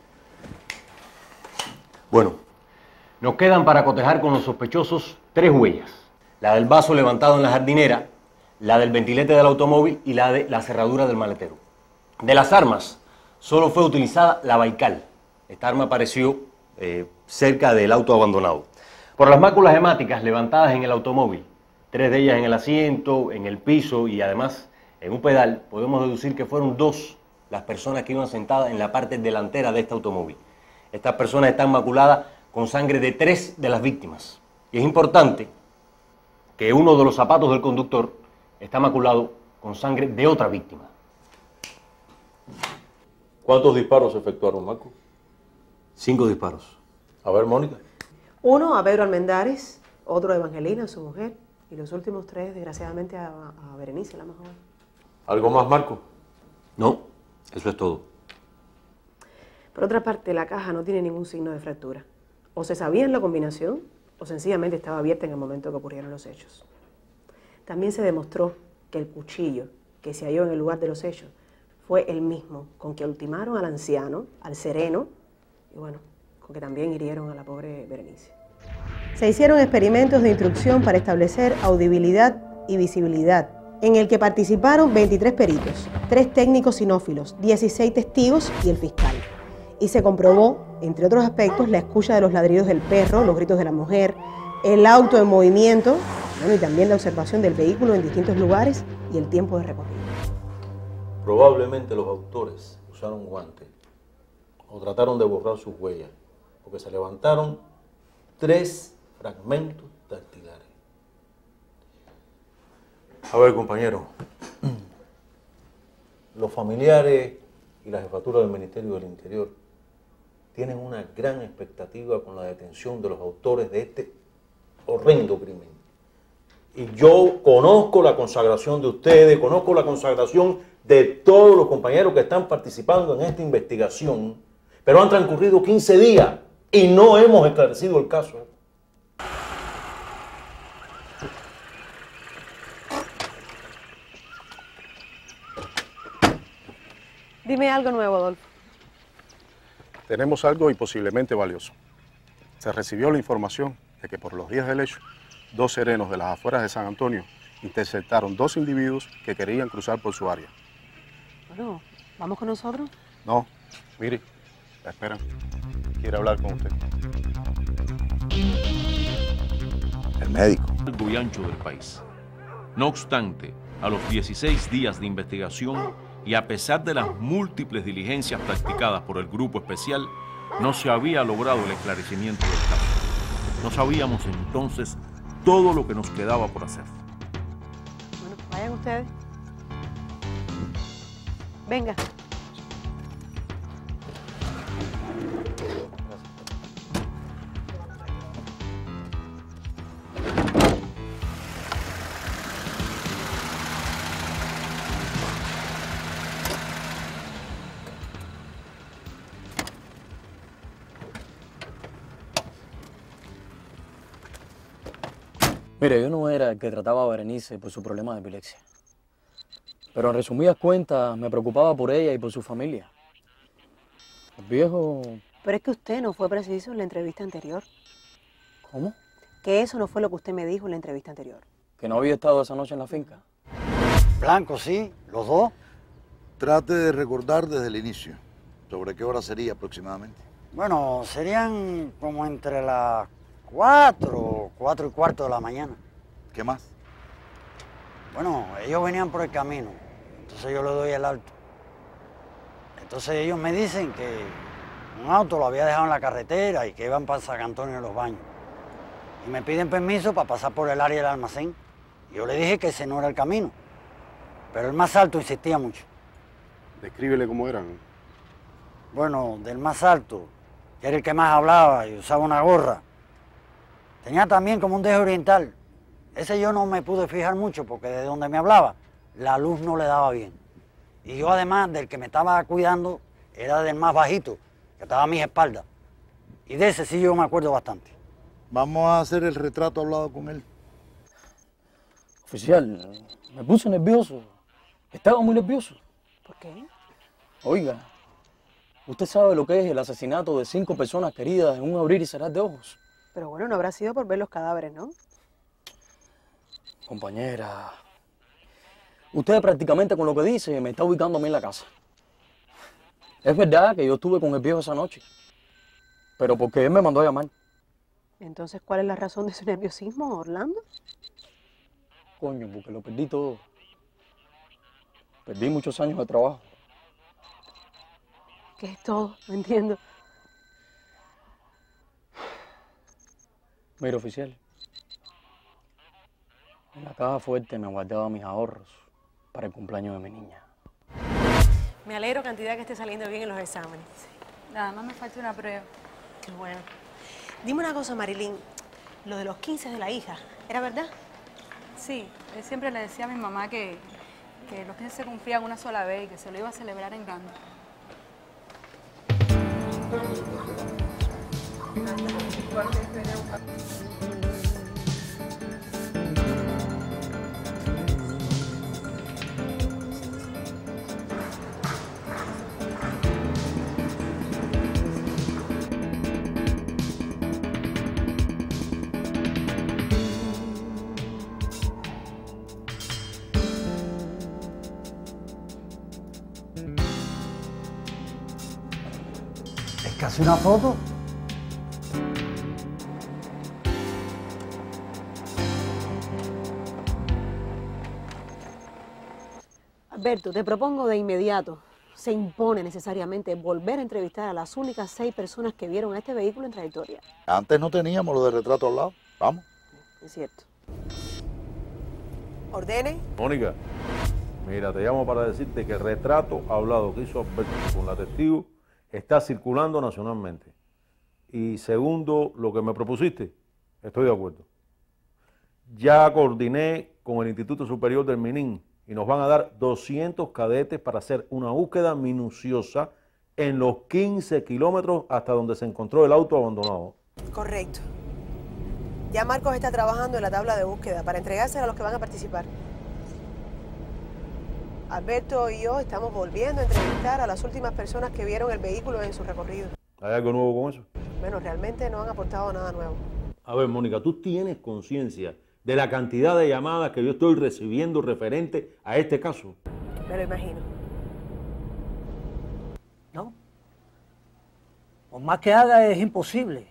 Bueno, nos quedan para cotejar con los sospechosos tres huellas. La del vaso levantado en la jardinera, la del ventilete del automóvil y la de la cerradura del maletero. De las armas, solo fue utilizada la Baikal. Esta arma apareció eh, cerca del auto abandonado. Por las máculas hemáticas levantadas en el automóvil, tres de ellas en el asiento, en el piso y además en un pedal, podemos deducir que fueron dos las personas que iban sentadas en la parte delantera de este automóvil. Estas personas están maculadas con sangre de tres de las víctimas. Y es importante que uno de los zapatos del conductor está maculado con sangre de otra víctima. ¿Cuántos disparos se efectuaron, Marco? Cinco disparos. A ver, Mónica. Uno a Pedro Almendares, otro a Evangelina, su mujer, y los últimos tres, desgraciadamente, a, a Berenice, la más joven. ¿Algo más, Marco? No, eso es todo. Por otra parte, la caja no tiene ningún signo de fractura. O se sabía en la combinación, o sencillamente estaba abierta en el momento que ocurrieron los hechos. También se demostró que el cuchillo que se halló en el lugar de los hechos fue el mismo con que ultimaron al anciano, al sereno, y bueno, con que también hirieron a la pobre Berenice. Se hicieron experimentos de instrucción para establecer audibilidad y visibilidad, en el que participaron veintitrés peritos, tres técnicos sinófilos, dieciséis testigos y el fiscal. Y se comprobó, entre otros aspectos, la escucha de los ladridos del perro, los gritos de la mujer, el auto en movimiento, bueno, y también la observación del vehículo en distintos lugares y el tiempo de recorrido. Probablemente los autores usaron guantes o trataron de borrar sus huellas, porque se levantaron tres fragmentos dactilares. A ver, compañero, los familiares y la jefatura del Ministerio del Interior tienen una gran expectativa con la detención de los autores de este horrendo crimen. Y yo conozco la consagración de ustedes, conozco la consagración de todos los compañeros que están participando en esta investigación, pero han transcurrido quince días y no hemos esclarecido el caso. Dime algo nuevo, Adolfo. Tenemos algo y posiblemente valioso. Se recibió la información de que por los días del hecho, dos serenos de las afueras de San Antonio interceptaron dos individuos que querían cruzar por su área. Bueno, ¿vamos con nosotros? No, mire, la esperan. Quiere hablar con usted. El médico. Largo y ancho del país. No obstante, a los dieciséis días de investigación y a pesar de las múltiples diligencias practicadas por el grupo especial, no se había logrado el esclarecimiento del caso. No sabíamos entonces todo lo que nos quedaba por hacer. Bueno, vayan ustedes. Venga. Mire, yo no era el que trataba a Berenice por su problema de epilepsia. Pero en resumidas cuentas, me preocupaba por ella y por su familia. El viejo... Pero es que usted no fue preciso en la entrevista anterior. ¿Cómo? Que eso no fue lo que usted me dijo en la entrevista anterior. Que no había estado esa noche en la finca. Blanco, sí, los dos. Trate de recordar desde el inicio. ¿Sobre qué hora sería aproximadamente? Bueno, serían como entre las cuatro, cuatro y cuarto de la mañana. ¿Qué más? Bueno, ellos venían por el camino, entonces yo le doy el alto. Entonces ellos me dicen que un auto lo había dejado en la carretera y que iban para San Antonio de los Baños. Y me piden permiso para pasar por el área del almacén. Y yo le dije que ese no era el camino, pero el más alto insistía mucho. Descríbele cómo eran. Bueno, del más alto, que era el que más hablaba y usaba una gorra. Tenía también como un deje oriental. Ese yo no me pude fijar mucho porque de donde me hablaba, la luz no le daba bien. Y yo además del que me estaba cuidando, era del más bajito, que estaba a mis espaldas. Y de ese sí yo me acuerdo bastante. Vamos a hacer el retrato hablado con él. Oficial, me puse nervioso. Estaba muy nervioso. ¿Por qué? Oiga, usted sabe lo que es el asesinato de cinco personas queridas en un abrir y cerrar de ojos. Pero bueno, no habrá sido por ver los cadáveres, ¿no? Compañera, usted prácticamente con lo que dice me está ubicando a mí en la casa. Es verdad que yo estuve con el viejo esa noche, pero porque él me mandó a llamar. Entonces, ¿cuál es la razón de su nerviosismo, Orlando? Coño, porque lo perdí todo. Perdí muchos años de trabajo. ¿Qué es todo? No entiendo. Mira, oficial, en la caja fuerte me guardaba mis ahorros para el cumpleaños de mi niña. Me alegro cantidad que esté saliendo bien en los exámenes. Nada más me falta una prueba. Qué bueno. Dime una cosa, Marilyn. Lo de los quince de la hija, ¿era verdad? Sí, él siempre le decía a mi mamá que, que los quince se cumplían una sola vez y que se lo iba a celebrar en grande. ¿Es casi una foto? Alberto, te propongo de inmediato, se impone necesariamente volver a entrevistar a las únicas seis personas que vieron a este vehículo en trayectoria. Antes no teníamos lo de retrato hablado. Vamos. Es cierto. Ordene. Mónica, mira, te llamo para decirte que el retrato hablado que hizo Alberto con la testigo está circulando nacionalmente. Y segundo, lo que me propusiste, estoy de acuerdo. Ya coordiné con el Instituto Superior del Minin y nos van a dar doscientos cadetes para hacer una búsqueda minuciosa en los quince kilómetros hasta donde se encontró el auto abandonado. Correcto. Ya Marcos está trabajando en la tabla de búsqueda para entregársela a los que van a participar. Alberto y yo estamos volviendo a entrevistar a las últimas personas que vieron el vehículo en su recorrido. ¿Hay algo nuevo con eso? Bueno, realmente no han aportado nada nuevo. A ver, Mónica, ¿tú tienes conciencia de la cantidad de llamadas que yo estoy recibiendo referente a este caso? Me lo imagino. No. Por más que haga es imposible.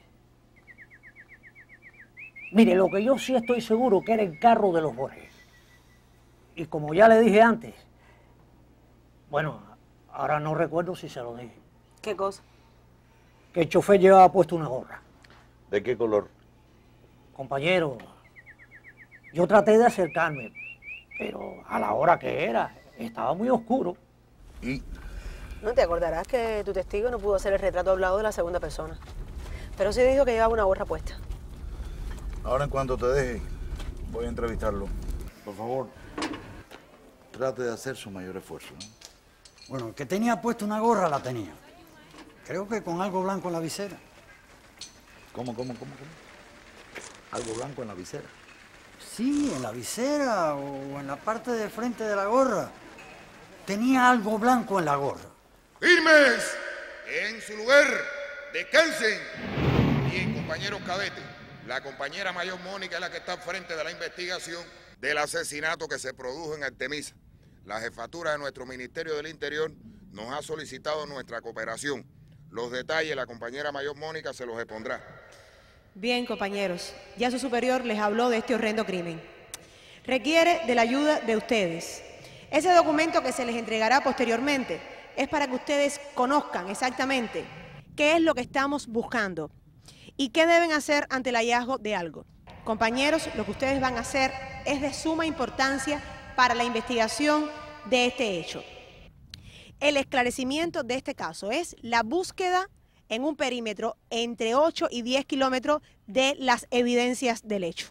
Mire, lo que yo sí estoy seguro que era el carro de los Borges. Y como ya le dije antes, bueno, ahora no recuerdo si se lo dije, ¿Qué cosa? que el chofer llevaba puesto una gorra. ¿De qué color? Compañero, yo traté de acercarme, pero a la hora que era, estaba muy oscuro. ¿Y? No te acordarás que tu testigo no pudo hacer el retrato hablado de la segunda persona. Pero sí dijo que llevaba una gorra puesta. Ahora en cuanto te deje, voy a entrevistarlo. Por favor, trate de hacer su mayor esfuerzo, ¿no? Bueno, el que tenía puesto una gorra la tenía. Creo que con algo blanco en la visera. ¿Cómo, cómo, cómo, cómo? Algo blanco en la visera. Sí, en la visera o en la parte de frente de la gorra. Tenía algo blanco en la gorra. ¡Firmes! En su lugar, descansen. Bien, compañeros cadetes. La compañera mayor Mónica es la que está al frente de la investigación del asesinato que se produjo en Artemisa. La jefatura de nuestro Ministerio del Interior nos ha solicitado nuestra cooperación. Los detalles la compañera mayor Mónica se los expondrá. Bien, compañeros, ya su superior les habló de este horrendo crimen. Requiere de la ayuda de ustedes. Ese documento que se les entregará posteriormente es para que ustedes conozcan exactamente qué es lo que estamos buscando y qué deben hacer ante el hallazgo de algo. Compañeros, lo que ustedes van a hacer es de suma importancia para la investigación de este hecho. El esclarecimiento de este caso es la búsqueda en un perímetro entre ocho y diez kilómetros de las evidencias del hecho.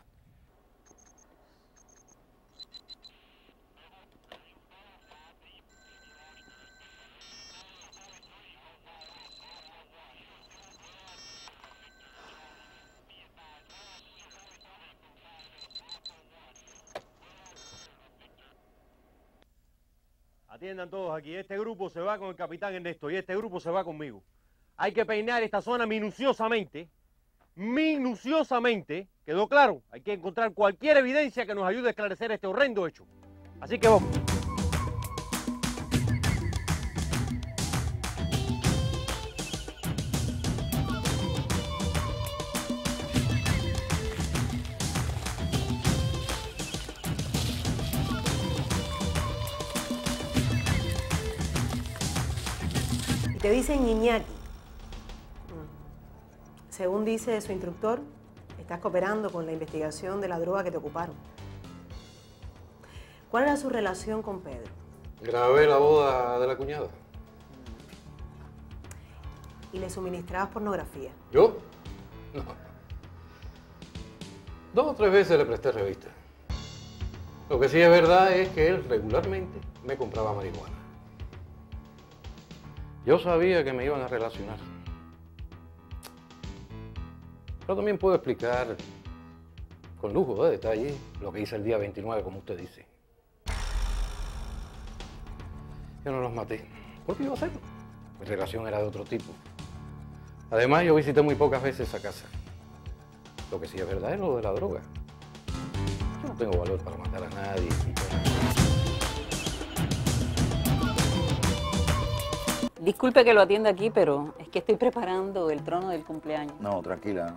Atiendan todos aquí. Este grupo se va con el capitán Ernesto y este grupo se va conmigo. Hay que peinar esta zona minuciosamente. Minuciosamente. ¿Quedó claro? Hay que encontrar cualquier evidencia que nos ayude a esclarecer este horrendo hecho. Así que vamos. Te dicen Iñaki. Según dice su instructor, estás cooperando con la investigación de la droga que te ocuparon. ¿Cuál era su relación con Pedro? Grabé la boda de la cuñada. ¿Y le suministrabas pornografía? ¿Yo? No. Dos o tres veces le presté revista. Lo que sí es verdad es que él regularmente me compraba marihuana. Yo sabía que me iban a relacionar. Pero también puedo explicar con lujo de detalle lo que hice el día veintinueve, como usted dice. Yo no los maté. ¿Por qué iba a hacerlo? Mi relación era de otro tipo. Además, yo visité muy pocas veces esa casa. Lo que sí es verdad es lo de la droga. Yo no tengo valor para matar a nadie. Disculpe que lo atienda aquí, pero es que estoy preparando el trono del cumpleaños. No, tranquila.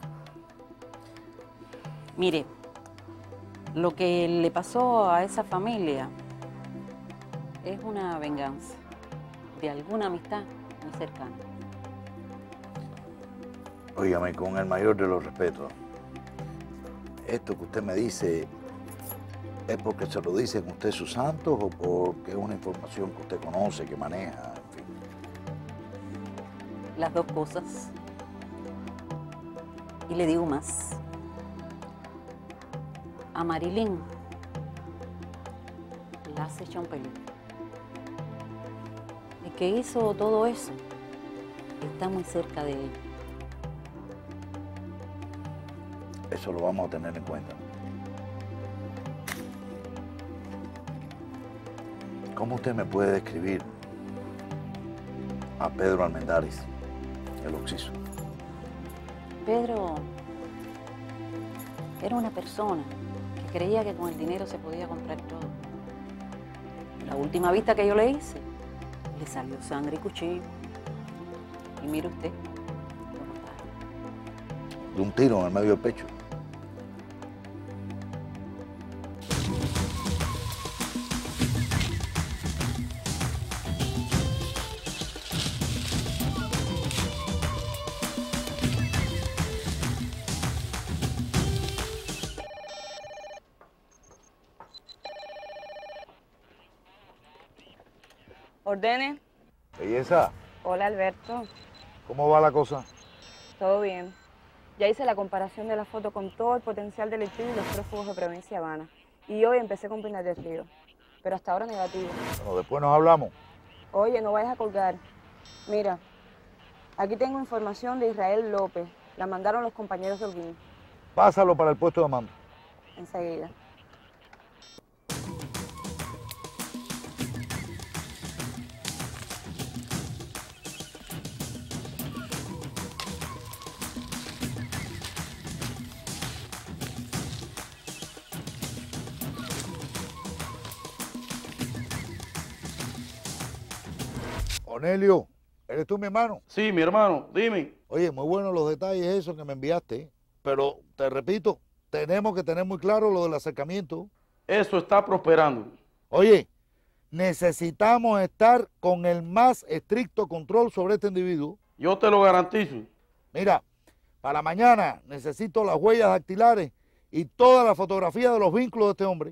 Mire, lo que le pasó a esa familia es una venganza de alguna amistad muy cercana. Óigame, con el mayor de los respetos, esto que usted me dice, ¿es porque se lo dicen usted sus santos o porque es una información que usted conoce, que maneja? En fin. Las dos cosas. Y le digo más. A Marilyn la has hecho un peligro. El que hizo todo eso está muy cerca de ella. Eso lo vamos a tener en cuenta. ¿Cómo usted me puede describir a Pedro Almendares, el occiso? Pedro era una persona que creía que con el dinero se podía comprar todo. La última vista que yo le hice, le salió sangre y cuchillo. Y mire usted, lo mataron. De un tiro en el medio del pecho. Ordene. Belleza, Hola, Alberto. ¿cómo va la cosa? Todo bien. Ya hice la comparación de la foto con todo el potencial delictivo y los prófugos de Provincia Habana. Y hoy empecé con Pinar del Río. Pero hasta ahora negativo. Bueno, después nos hablamos. Oye, no vayas a colgar. Mira, aquí tengo información de Israel López. La mandaron los compañeros de Holguín. Pásalo para el puesto de mando. Enseguida. Cornelio, ¿eres tú mi hermano? Sí, mi hermano, dime. Oye, muy buenos los detalles esos que me enviaste, ¿eh? Pero te repito, tenemos que tener muy claro lo del acercamiento. Eso está prosperando. Oye, necesitamos estar con el más estricto control sobre este individuo. Yo te lo garantizo. Mira, para mañana necesito las huellas dactilares y toda la fotografía de los vínculos de este hombre.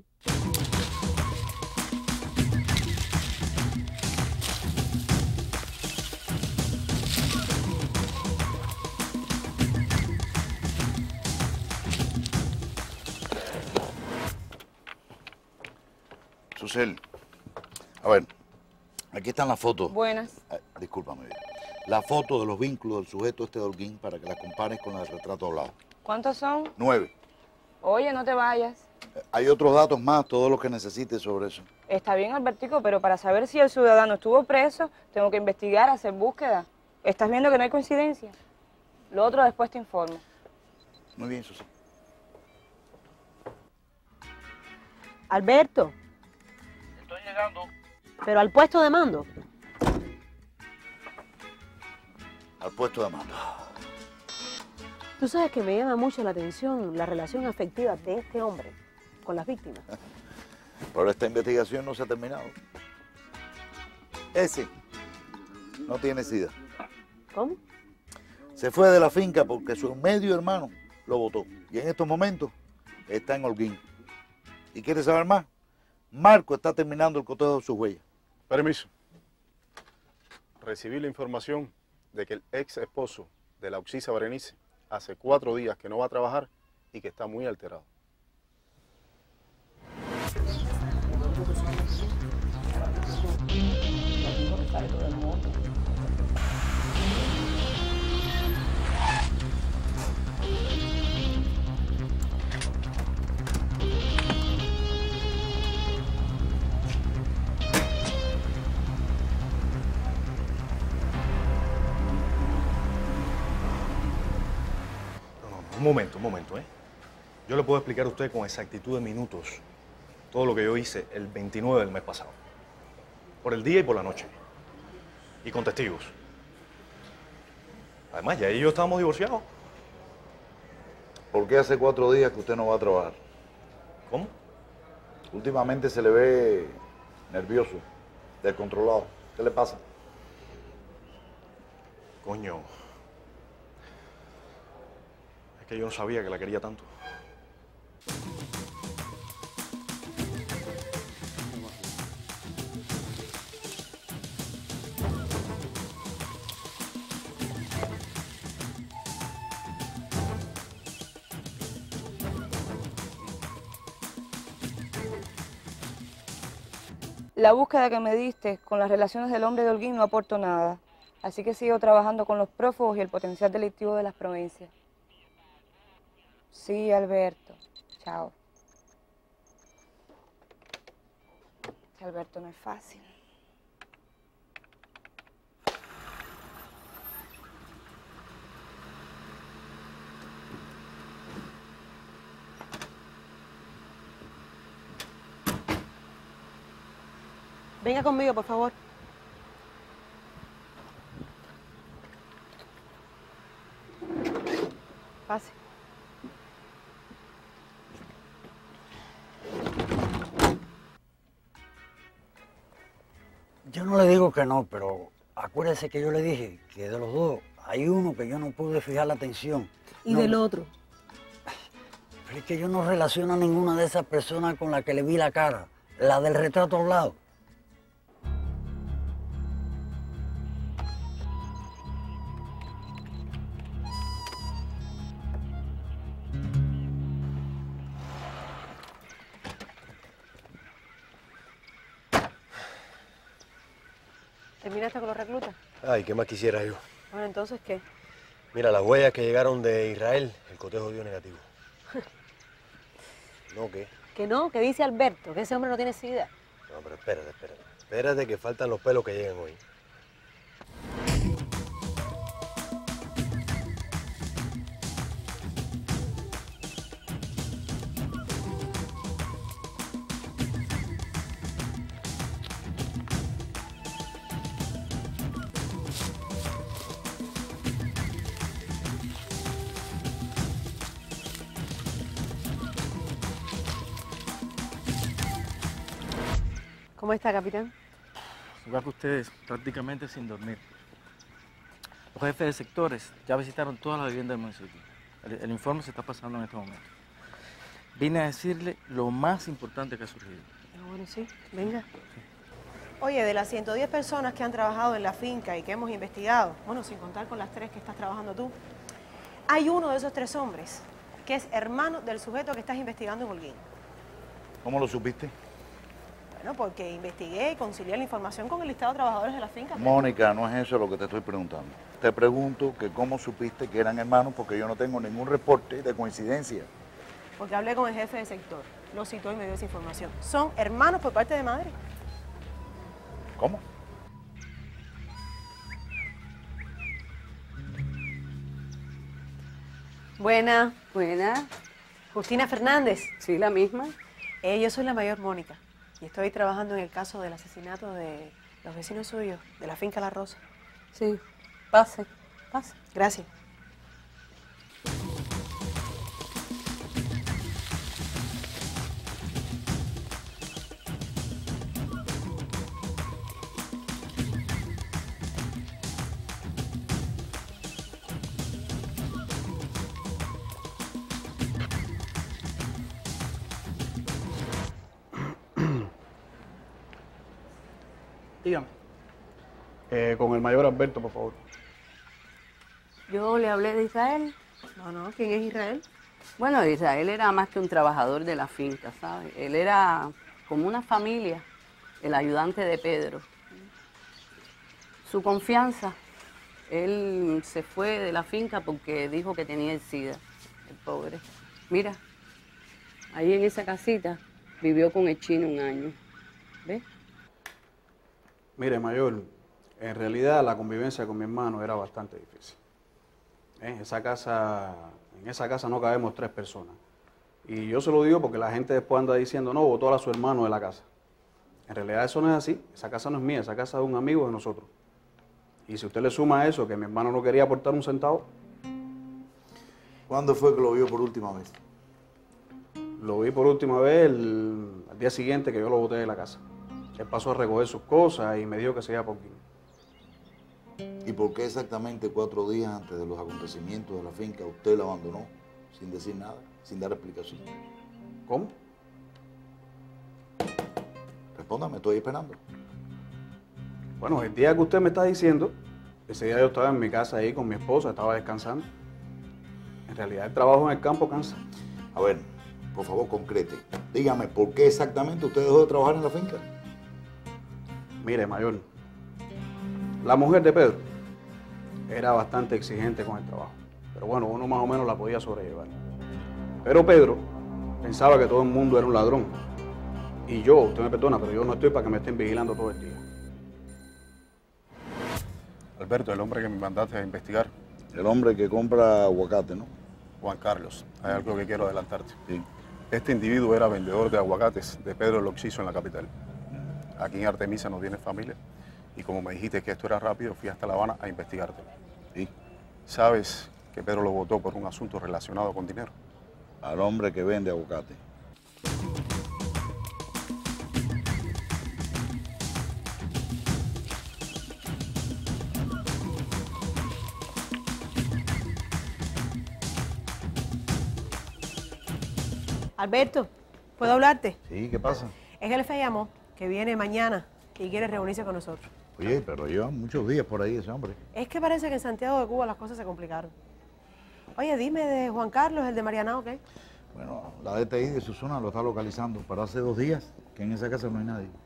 Susel, a ver, aquí están las fotos. Buenas. Eh, discúlpame. La foto de los vínculos del sujeto este de Holguín para que la compares con la del retrato hablado. ¿Cuántos son? Nueve. Oye, no te vayas. Eh, hay otros datos más, todos los que necesites sobre eso. Está bien, Albertico, pero para saber si el ciudadano estuvo preso, tengo que investigar, hacer búsqueda. ¿Estás viendo que no hay coincidencia? Lo otro después te informo. Muy bien, Susel. Alberto. Estoy llegando. Pero al puesto de mando. Al puesto de mando. Tú sabes que me llama mucho la atención la relación afectiva de este hombre con las víctimas. Pero esta investigación no se ha terminado. Ese no tiene sida. ¿Cómo? Se fue de la finca porque su medio hermano lo votó. Y en estos momentos está en Holguín. ¿Y quieres saber más? Marco está terminando el cotejo de sus huellas. Permiso. Recibí la información de que el ex esposo de la Oxisa Berenice hace cuatro días que no va a trabajar y que está muy alterado. Un momento, un momento, ¿eh? Yo le puedo explicar a usted con exactitud de minutos todo lo que yo hice el veintinueve del mes pasado. Por el día y por la noche. Y con testigos. Además, ya ella y yo estábamos divorciados. ¿Por qué hace cuatro días que usted no va a trabajar? ¿Cómo? Últimamente se le ve nervioso, descontrolado. ¿Qué le pasa? Coño. Es que yo no sabía que la quería tanto. La búsqueda que me diste con las relaciones del hombre de Holguín no aportó nada. Así que sigo trabajando con los prófugos y el potencial delictivo de las provincias. Sí, Alberto. Chao. Alberto, no es fácil. Venga conmigo, por favor. Pase. Yo no le digo que no, pero acuérdese que yo le dije que de los dos hay uno que yo no pude fijar la atención. ¿Y No, del otro? pero es que yo no relaciono a ninguna de esas personas con la que le vi la cara, la del retrato hablado. ¿Terminaste con los reclutas? Ay, ¿qué más quisiera yo? Bueno, entonces, ¿qué? Mira, las huellas que llegaron de Israel, el cotejo dio negativo. ¿No qué? Que no, que dice Alberto, que ese hombre no tiene sida. No, pero espérate, espérate. Espérate que faltan los pelos que lleguen hoy. ¿Cómo está, capitán? Igual que ustedes, prácticamente sin dormir. Los jefes de sectores ya visitaron todas las viviendas del municipio. El, el informe se está pasando en este momento. Vine a decirle lo más importante que ha surgido. Ah, bueno, sí, venga. Oye, de las ciento diez personas que han trabajado en la finca y que hemos investigado, bueno, sin contar con las tres que estás trabajando tú, hay uno de esos tres hombres que es hermano del sujeto que estás investigando en Holguín. ¿Cómo lo supiste? Bueno, porque investigué y concilié la información con el listado de trabajadores de la finca. Mónica, no es eso lo que te estoy preguntando. Te pregunto que cómo supiste que eran hermanos porque yo no tengo ningún reporte de coincidencia. Porque hablé con el jefe de sector, lo citó y me dio esa información. Son hermanos por parte de madre. ¿Cómo? Buena. Buena. Justina Fernández. Sí, la misma. Eh, yo soy la mayor Mónica y estoy trabajando en el caso del asesinato de los vecinos suyos, de la finca La Rosa. Sí, pase, pase. Gracias. Dígame. Eh, con el mayor Alberto, por favor. Yo le hablé de Israel. No, no, ¿quién es Israel? Bueno, Israel era más que un trabajador de la finca, ¿sabes? Él era como una familia, el ayudante de Pedro. Su confianza, él se fue de la finca porque dijo que tenía el SIDA, el pobre. Mira, ahí en esa casita vivió con el chino un año, ¿ves? Mire, mayor, en realidad la convivencia con mi hermano era bastante difícil. ¿Eh? Esa casa, en esa casa no cabemos tres personas. Y yo se lo digo porque la gente después anda diciendo, no, votó a su hermano de la casa. En realidad eso no es así. Esa casa no es mía, esa casa es de un amigo de nosotros. Y si usted le suma a eso, que mi hermano no quería aportar un centavo. ¿Cuándo fue que lo vio por última vez? Lo vi por última vez el, al día siguiente que yo lo boté de la casa. Él pasó a recoger sus cosas y me dijo que se iba por aquí. ¿Y por qué exactamente cuatro días antes de los acontecimientos de la finca usted la abandonó sin decir nada, sin dar explicación? ¿Cómo? Respóndame, estoy esperando. Bueno, el día que usted me está diciendo, ese día yo estaba en mi casa ahí con mi esposa, estaba descansando. En realidad el trabajo en el campo cansa. A ver, por favor, concrete. Dígame, ¿por qué exactamente usted dejó de trabajar en la finca? Mire, mayor, la mujer de Pedro era bastante exigente con el trabajo, pero bueno, uno más o menos la podía sobrellevar. Pero Pedro pensaba que todo el mundo era un ladrón. Y yo, usted me perdona, pero yo no estoy para que me estén vigilando todo el día. Alberto, el hombre que me mandaste a investigar. El hombre que compra aguacate, ¿no? Juan Carlos, hay algo que quiero adelantarte. Sí. Este individuo era vendedor de aguacates de Pedro el Oxiso en la capital. Aquí en Artemisa no tiene familia y como me dijiste que esto era rápido, fui hasta La Habana a investigarte. ¿Sí? ¿Sabes que Pedro lo votó por un asunto relacionado con dinero? Al hombre que vende aguacate. Alberto, ¿puedo hablarte? Sí, ¿qué pasa? Es que el jefe llamó, que viene mañana y quiere reunirse con nosotros. Oye, pero lleva muchos días por ahí ese hombre. Es que parece que en Santiago de Cuba las cosas se complicaron. Oye, dime de Juan Carlos, el de Marianao, ¿qué? Bueno, la D T I de su zona lo está localizando, pero hace dos días que en esa casa no hay nadie.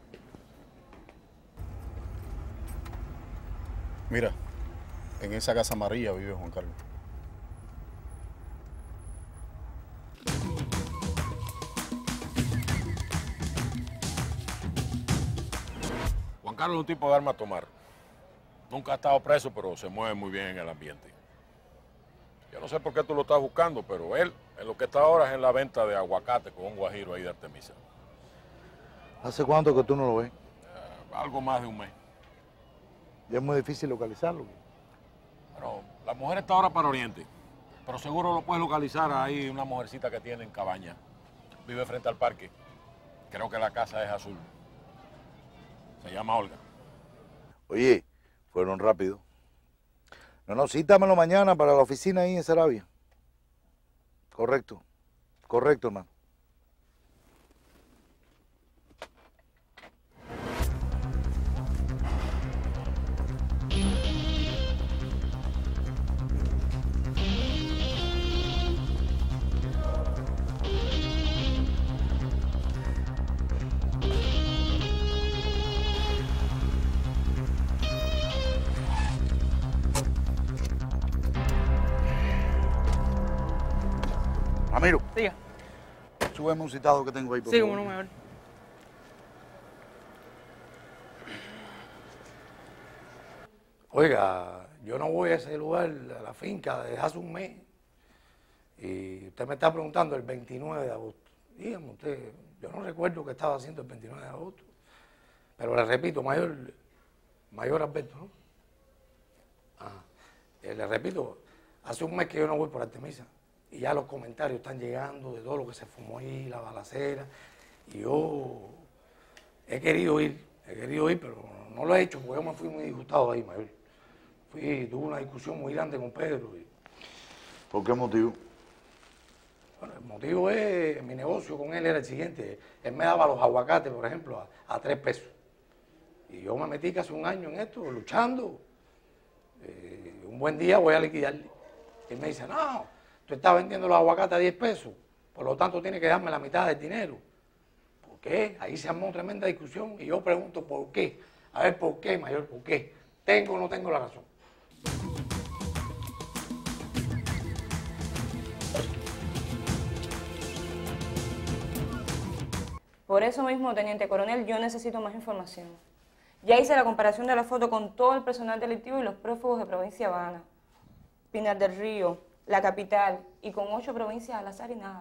Mira, en esa casa amarilla vive Juan Carlos. Juan Carlos es un tipo de arma a tomar. Nunca ha estado preso, pero se mueve muy bien en el ambiente. Yo no sé por qué tú lo estás buscando, pero él, en lo que está ahora es en la venta de aguacate con un guajiro ahí de Artemisa. ¿Hace cuánto que tú no lo ves? Eh, algo más de un mes. Y es muy difícil localizarlo. Pero la mujer está ahora para Oriente. Pero seguro lo puedes localizar ahí, una mujercita que tiene en Cabaña. Vive frente al parque. Creo que la casa es azul. Se llama Olga. Oye, fueron rápido. No, no, cítamelo mañana para la oficina ahí en Saravia. Correcto. Correcto, hermano. Ramiro. Siga. Súbeme un citado que tengo ahí, por Sí, favor. como no, mejor. Oiga, yo no voy a ese lugar, a la finca, desde hace un mes. Y usted me está preguntando el veintinueve de agosto. Dígame usted, yo no recuerdo qué estaba haciendo el veintinueve de agosto. Pero le repito, mayor, mayor Alberto, ¿no? Ah, eh, le repito, hace un mes que yo no voy por Artemisa. Y ya los comentarios están llegando de todo lo que se fumó ahí, la balacera. Y yo he querido ir, he querido ir, pero no lo he hecho porque yo me fui muy disgustado ahí, mayor. Fui, tuve una discusión muy grande con Pedro. Y, ¿Por qué motivo? bueno, el motivo es, mi negocio con él era el siguiente. Él me daba los aguacates, por ejemplo, a, a tres pesos. Y yo me metí casi un año en esto, luchando. Eh, un buen día voy a liquidarle. Y él me dice, no, tú estás vendiendo los aguacates a diez pesos, por lo tanto tienes que darme la mitad del dinero. ¿Por qué? Ahí se armó tremenda discusión y yo pregunto por qué. A ver, ¿por qué, mayor? ¿Por qué? ¿Tengo o no tengo la razón? Por eso mismo, teniente coronel, yo necesito más información. Ya hice la comparación de la foto con todo el personal delictivo y los prófugos de provincia Habana, Pinar del Río, la capital, y con ocho provincias al azar y nada.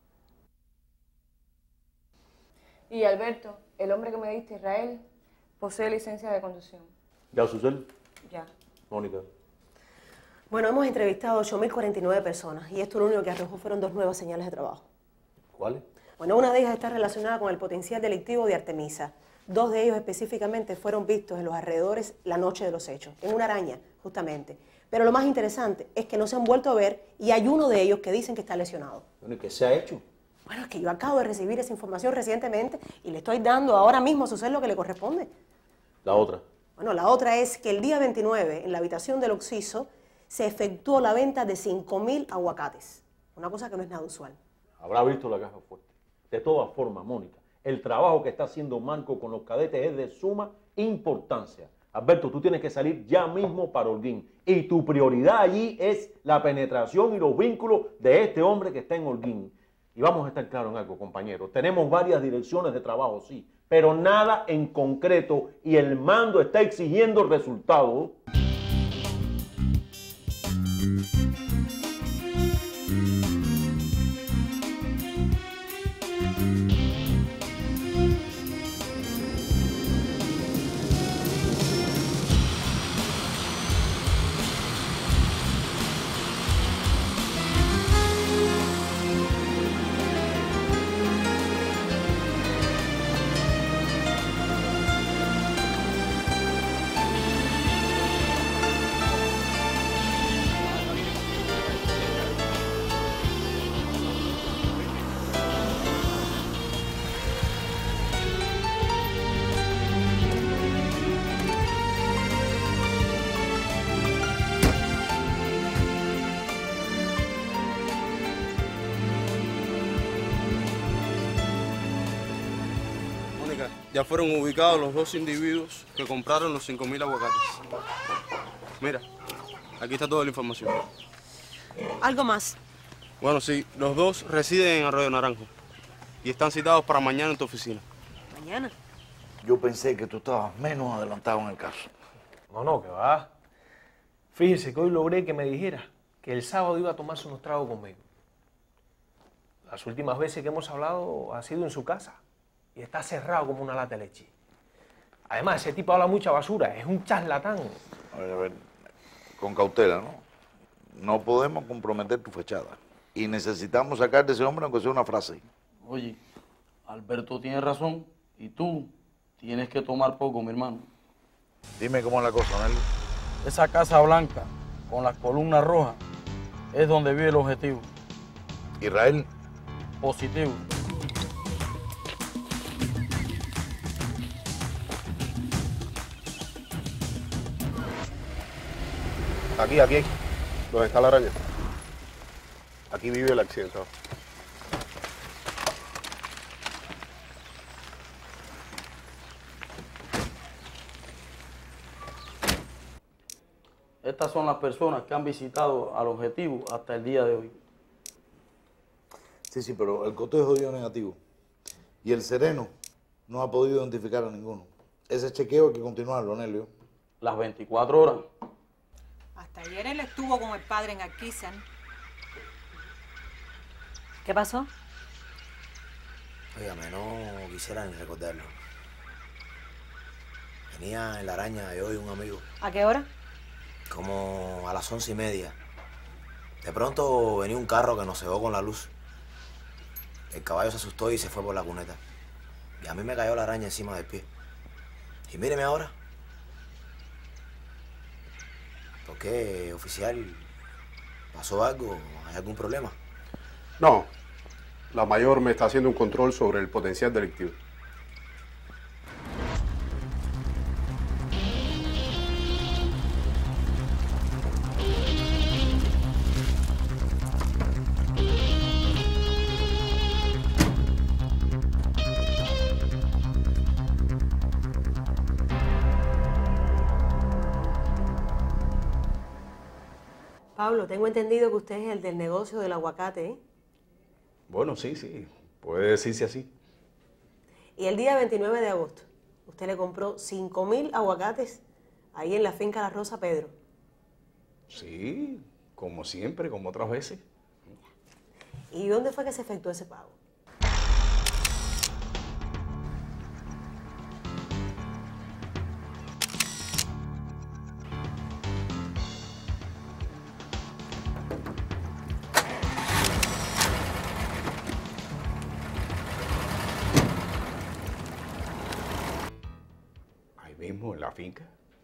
Y Alberto, el hombre que me diste, Israel, posee licencia de conducción. ¿Ya, Susel? Ya. Mónica. Bueno, hemos entrevistado ocho mil cuarenta y nueve personas y esto lo único que arrojó fueron dos nuevas señales de trabajo. ¿Cuáles? Bueno, una de ellas está relacionada con el potencial delictivo de Artemisa. Dos de ellos específicamente fueron vistos en los alrededores la noche de los hechos, en una araña, justamente. Pero lo más interesante es que no se han vuelto a ver y hay uno de ellos que dicen que está lesionado. Bueno, ¿y qué se ha hecho? Bueno, es que yo acabo de recibir esa información recientemente y le estoy dando ahora mismo a Susel lo que le corresponde. La otra. Bueno, la otra es que el día veintinueve, en la habitación del Oxiso, se efectuó la venta de cinco mil aguacates. Una cosa que no es nada usual. Habrá visto la caja fuerte. De todas formas, Mónica, el trabajo que está haciendo Marco con los cadetes es de suma importancia. Alberto, tú tienes que salir ya mismo para Holguín. Y tu prioridad allí es la penetración y los vínculos de este hombre que está en Holguín. Y vamos a estar claros en algo, compañeros. Tenemos varias direcciones de trabajo, sí, pero nada en concreto y el mando está exigiendo resultados. Ya fueron ubicados los dos individuos que compraron los cinco mil aguacates. Mira, aquí está toda la información. ¿Algo más? Bueno, sí, los dos residen en Arroyo Naranjo y están citados para mañana en tu oficina. Mañana. yo pensé que tú estabas menos adelantado en el caso. No, no, que va. Fíjese que hoy logré que me dijera que el sábado iba a tomarse unos tragos conmigo. Las últimas veces que hemos hablado ha sido en su casa y está cerrado como una lata de leche. Además, ese tipo habla mucha basura, es un charlatán. A ver, a ver, con cautela, ¿no? No podemos comprometer tu fachada y necesitamos sacar de ese hombre aunque sea una frase. Oye, Alberto tiene razón y tú tienes que tomar poco, mi hermano. Dime cómo es la cosa, Nelly. Esa casa blanca con las columnas rojas es donde vive el objetivo. Israel. Positivo. Aquí, aquí, donde está la araña. Aquí vive el accidentado. Estas son las personas que han visitado al objetivo hasta el día de hoy. Sí, sí, pero el cotejo dio negativo. Y el Sereno no ha podido identificar a ninguno. Ese chequeo hay que continuarlo, Nelio. Las veinticuatro horas. Hasta ayer él estuvo con el padre en Alquizar. ¿Qué pasó? Óigame, no quisiera ni recordarlo. Venía en la araña de hoy un amigo. ¿A qué hora? Como a las once y media. De pronto venía un carro que nos cegó con la luz. El caballo se asustó y se fue por la cuneta. Y a mí me cayó la araña encima del pie. Y míreme ahora. ¿Por qué, oficial? ¿Pasó algo? ¿Hay algún problema? No. La mayor me está haciendo un control sobre el potencial delictivo. Pablo, tengo entendido que usted es el del negocio del aguacate, ¿eh? Bueno, sí, sí, puede decirse así. Y el día veintinueve de agosto, usted le compró cinco mil aguacates ahí en la finca La Rosa Pedro. Sí, como siempre, como otras veces. ¿Y dónde fue que se efectuó ese pago? Mismo en la finca.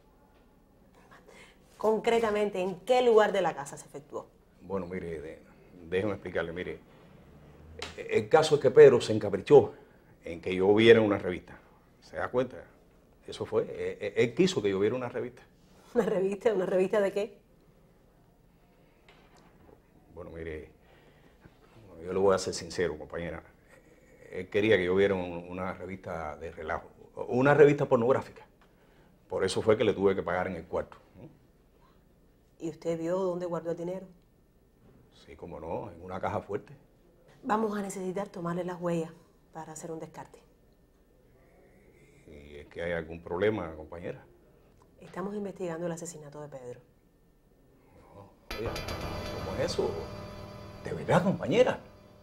Concretamente, ¿en qué lugar de la casa se efectuó? Bueno, mire, de, déjeme explicarle, mire. El caso es que Pedro se encaprichó en que yo viera una revista. ¿Se da cuenta? Eso fue. Él, él quiso que yo viera una revista. ¿Una revista? ¿Una revista de qué? Bueno, mire, yo le voy a ser sincero, compañera. Él quería que yo viera un, una revista de relajo, una revista pornográfica. Por eso fue que le tuve que pagar en el cuarto. ¿Y usted vio dónde guardó el dinero? Sí, cómo no, en una caja fuerte. Vamos a necesitar tomarle las huellas para hacer un descarte. ¿Y es que hay algún problema, compañera? Estamos investigando el asesinato de Pedro. No, oiga, ¿cómo es eso? ¿De verdad, compañera?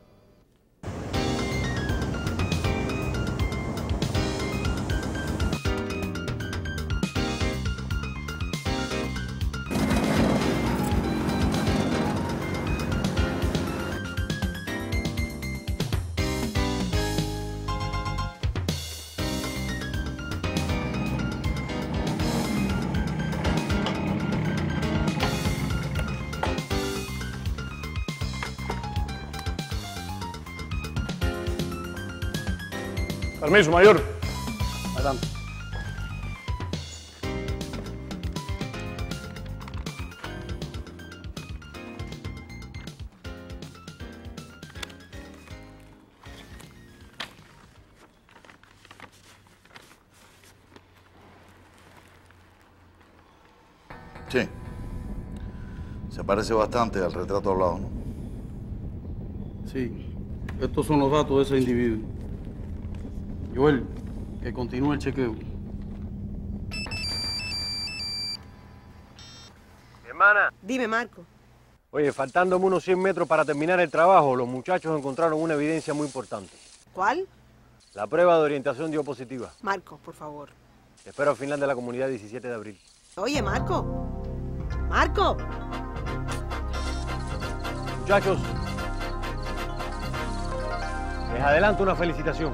Permiso, mayor. Adelante. Sí. Se parece bastante al retrato hablado, ¿no? Sí. Estos son los datos de ese individuo. Joel, que continúe el chequeo. Hermana. Dime, Marco. Oye, faltándome unos cien metros para terminar el trabajo, los muchachos encontraron una evidencia muy importante. ¿Cuál? La prueba de orientación dio positiva. Marco, por favor. Te espero al final de la comunidad diecisiete de abril. Oye, Marco. Marco. Muchachos, les adelanto una felicitación.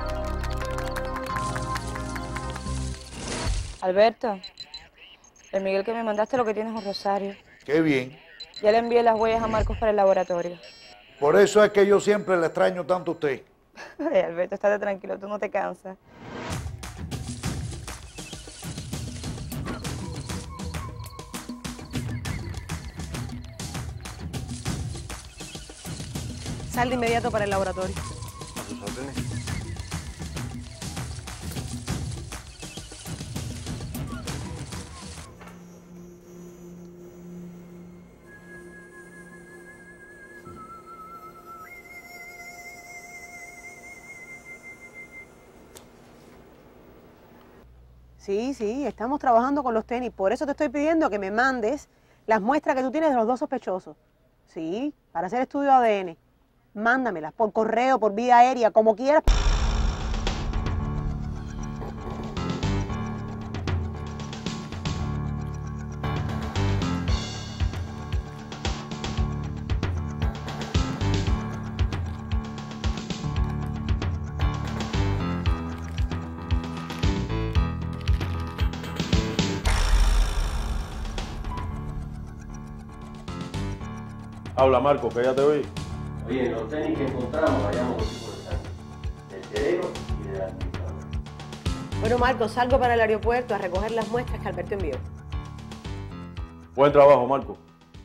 Alberto, el Miguel que me mandaste lo que tiene es un rosario. Qué bien. Ya le envié las huellas a Marcos para el laboratorio. Por eso es que yo siempre le extraño tanto a usted. Ay, Alberto, estate tranquilo, tú no te cansas. Sal de inmediato para el laboratorio. A sus órdenes. Sí, sí, estamos trabajando con los tenis. Por eso te estoy pidiendo que me mandes las muestras que tú tienes de los dos sospechosos. Sí, para hacer estudio de A D N. Mándamelas por correo, por vía aérea, como quieras. Habla, Marco, que ya te oí. Oye, en los tenis que encontramos hallamos dos tipos de sangre, del cerebro y del administrador. Bueno, Marco, salgo para el aeropuerto a recoger las muestras que Alberto envió. Buen trabajo, Marco.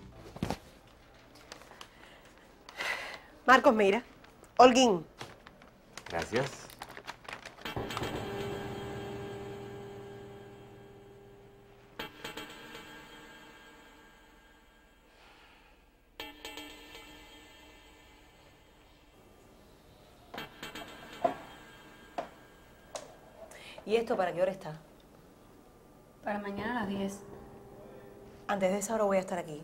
Marcos, mira. Holguín. Gracias. ¿Y esto para qué hora está? Para mañana a las diez. Antes de esa hora voy a estar aquí.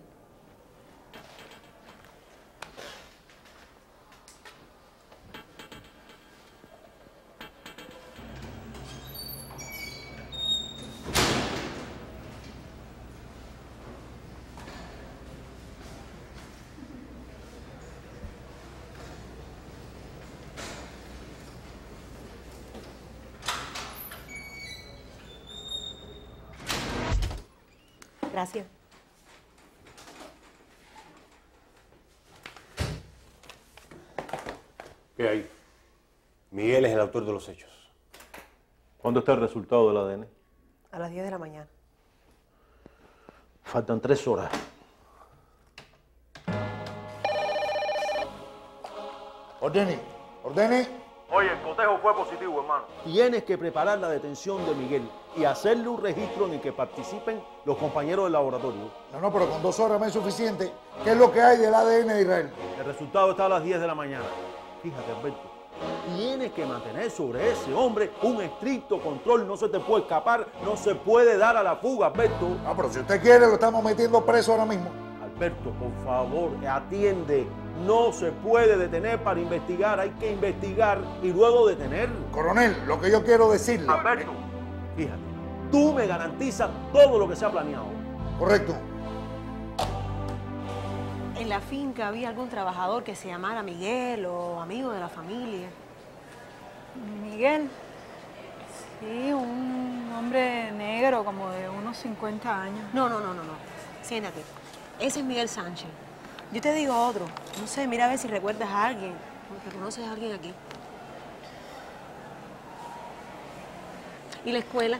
Gracias. ¿Qué hay? Miguel es el autor de los hechos. ¿Cuándo está el resultado del A D N? A las diez de la mañana. Faltan tres horas. Ordene, ordene. Oye, el cotejo fue positivo, hermano. Tienes que preparar la detención de Miguel y hacerle un registro en el que participen los compañeros del laboratorio. No, no, pero con dos horas me es suficiente. ¿Qué es lo que hay del A D N de Israel? El resultado está a las diez de la mañana. Fíjate, Alberto, tienes que mantener sobre ese hombre un estricto control. No se te puede escapar, no se puede dar a la fuga, Alberto. No, pero si usted quiere, lo estamos metiendo preso ahora mismo. Alberto, por favor, atiende. No se puede detener para investigar, hay que investigar y luego detener. Coronel, lo que yo quiero decirle... Alberto, fíjate, tú me garantizas todo lo que se ha planeado. Correcto. ¿En la finca había algún trabajador que se llamara Miguel o amigo de la familia? Miguel, sí, un hombre negro como de unos cincuenta años. No, no, no, no, no. Siéntate. Ese es Miguel Sánchez. Yo te digo otro. No sé, mira a ver si recuerdas a alguien. ¿Reconoces a alguien aquí? ¿Y la escuela?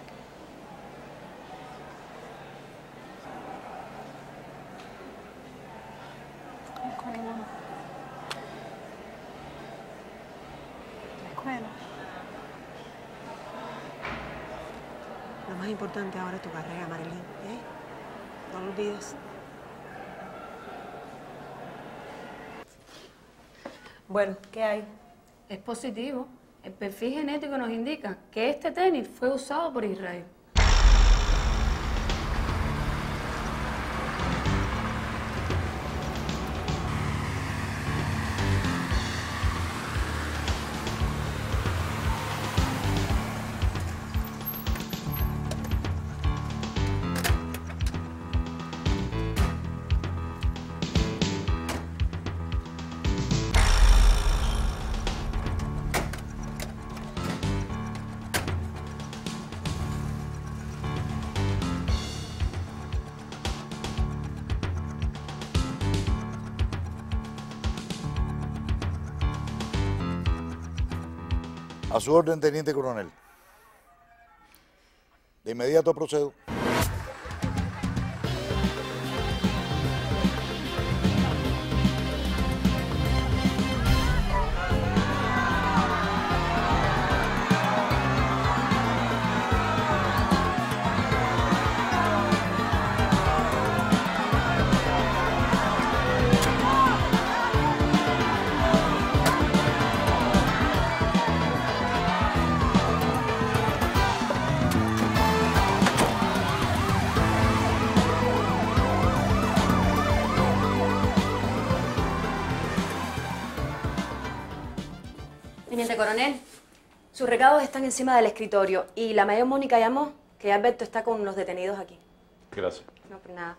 La escuela. Lo más importante ahora es tu carrera, Marilyn, ¿eh? No lo olvides. Bueno, ¿qué hay? Es positivo. El perfil genético nos indica que este tenis fue usado por Israel. A su orden, teniente coronel. De inmediato procedo. Teniente coronel, sus recados están encima del escritorio y la mayor Mónica llamó que Alberto está con los detenidos aquí. Gracias. No, por nada.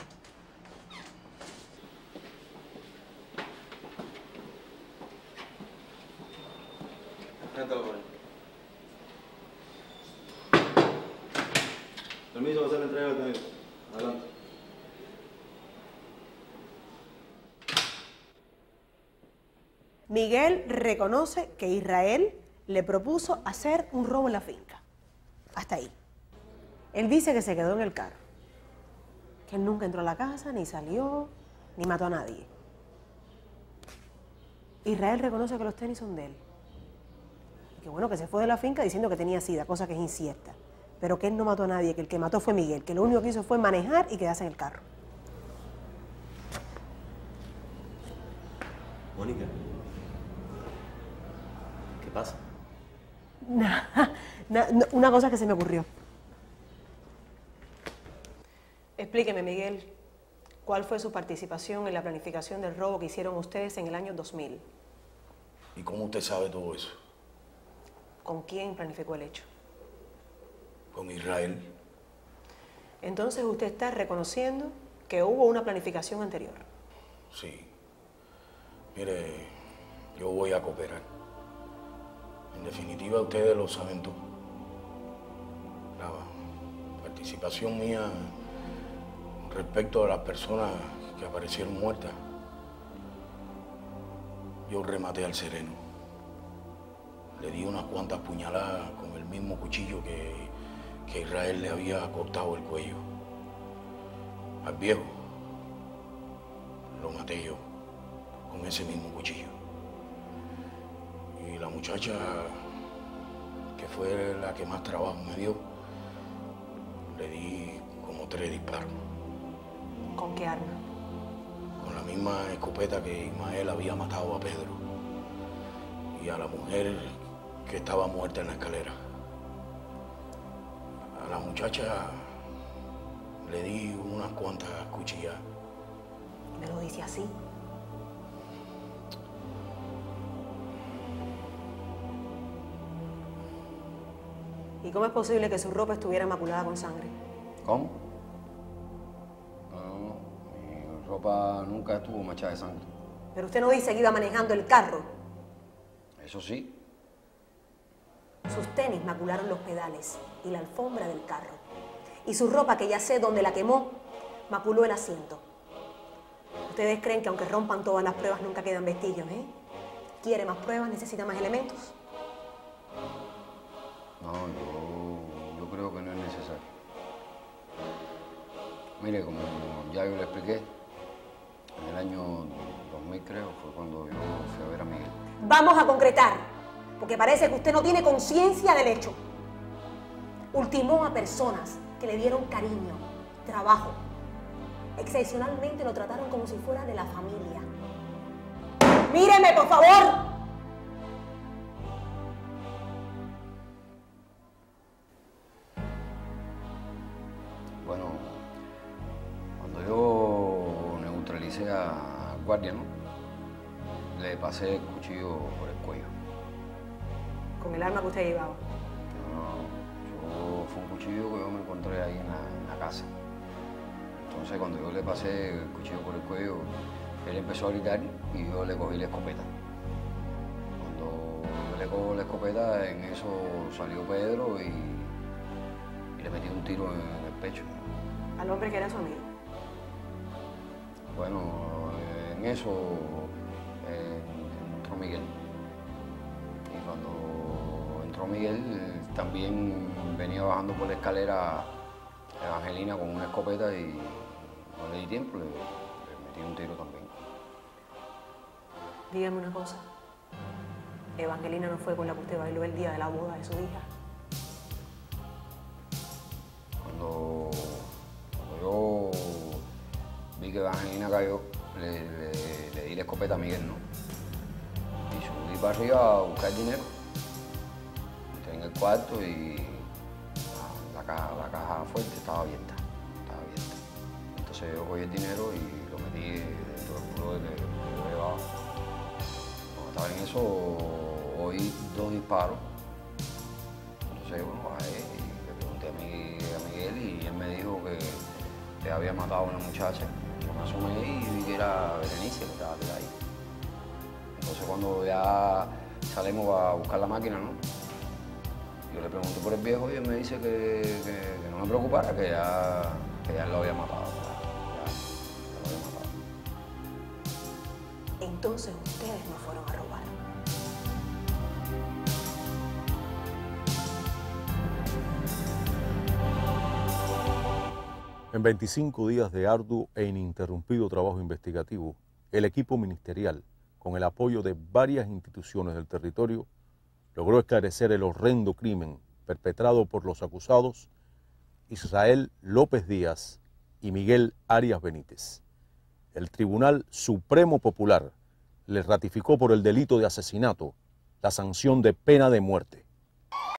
Permiso de hacer la entrega del detenido. Adelante. Miguel reconoce que Israel le propuso hacer un robo en la finca. Hasta ahí. Él dice que se quedó en el carro. Que él nunca entró a la casa, ni salió, ni mató a nadie. Israel reconoce que los tenis son de él. Y que bueno, que se fue de la finca diciendo que tenía sida, cosa que es incierta. Pero que él no mató a nadie, que el que mató fue Miguel, que lo único que hizo fue manejar y quedarse en el carro. Mónica. ¿Qué pasa? Nada, na- no, una cosa que se me ocurrió. Explíqueme, Miguel, ¿cuál fue su participación en la planificación del robo que hicieron ustedes en el año dos mil? ¿Y cómo usted sabe todo eso? ¿Con quién planificó el hecho? Con Israel. Entonces usted está reconociendo que hubo una planificación anterior. Sí. Mire, yo voy a cooperar. En definitiva, ustedes lo saben todo. La participación mía respecto a las personas que aparecieron muertas, yo rematé al sereno. Le di unas cuantas puñaladas con el mismo cuchillo que, que Israel le había cortado el cuello. Al viejo lo maté yo con ese mismo cuchillo. Y la muchacha, que fue la que más trabajo me dio, le di como tres disparos. ¿Con qué arma? Con la misma escopeta que Ismael había matado a Pedro y a la mujer que estaba muerta en la escalera. A la muchacha le di unas cuantas cuchillas. ¿Me lo dice así? ¿Y cómo es posible que su ropa estuviera maculada con sangre? ¿Cómo? No, no, mi ropa nunca estuvo manchada de sangre. Pero usted no dice que iba manejando el carro. Eso sí. Sus tenis macularon los pedales y la alfombra del carro. Y su ropa, que ya sé dónde la quemó, maculó el asiento. ¿Ustedes creen que aunque rompan todas las pruebas nunca quedan vestigios, eh? ¿Quiere más pruebas? ¿Necesita más elementos? No, yo, yo creo que no es necesario. Mire, como ya yo le expliqué, en el año dos mil creo fue cuando yo fui a ver a Miguel. Vamos a concretar, porque parece que usted no tiene conciencia del hecho. Ultimó a personas que le dieron cariño, trabajo. Excepcionalmente lo trataron como si fuera de la familia. ¡Míreme, por favor! avisé al guardia, ¿no? Le pasé el cuchillo por el cuello. ¿Con el arma que usted llevaba? No, yo, fue un cuchillo que yo me encontré ahí en la, en la casa. Entonces cuando yo le pasé el cuchillo por el cuello, él empezó a gritar y yo le cogí la escopeta. Cuando yo le cojo la escopeta, en eso salió Pedro y, y le metí un tiro en el pecho. ¿Al hombre que era su amigo? Bueno, en eso eh, entró Miguel. Y cuando entró Miguel, también venía bajando por la escalera Evangelina con una escopeta y no le di tiempo, le, le metí un tiro también. Dígame una cosa. Evangelina no fue con la que usted bailó el día de la boda de su hija. Cuando, cuando yo vi que Evangelina cayó, le, le, le di la escopeta a Miguel, ¿no? Y subí para arriba a buscar dinero. Entré en el cuarto y la, la, caja, la caja fuerte estaba abierta. Estaba abierta. Entonces yo cogí el dinero y lo metí dentro del culo que yo llevaba. Cuando estaba en eso, oí dos disparos. Entonces, bueno, bajé y le pregunté a, mi, a Miguel y él me dijo que, que había matado a una muchacha. Yo me asomé y vi que era Berenice que estaba tirada ahí. Entonces, cuando ya salimos a buscar la máquina, ¿no? Yo le pregunto por el viejo y él me dice que, que, que no me preocupara, que ya, que ya lo había matado. Ya, ya lo había matado. Entonces ustedes no fueron a robar. En veinticinco días de arduo e ininterrumpido trabajo investigativo, el equipo ministerial, con el apoyo de varias instituciones del territorio, logró esclarecer el horrendo crimen perpetrado por los acusados Israel López Díaz y Miguel Arias Benítez. El Tribunal Supremo Popular le ratificó por el delito de asesinato la sanción de pena de muerte.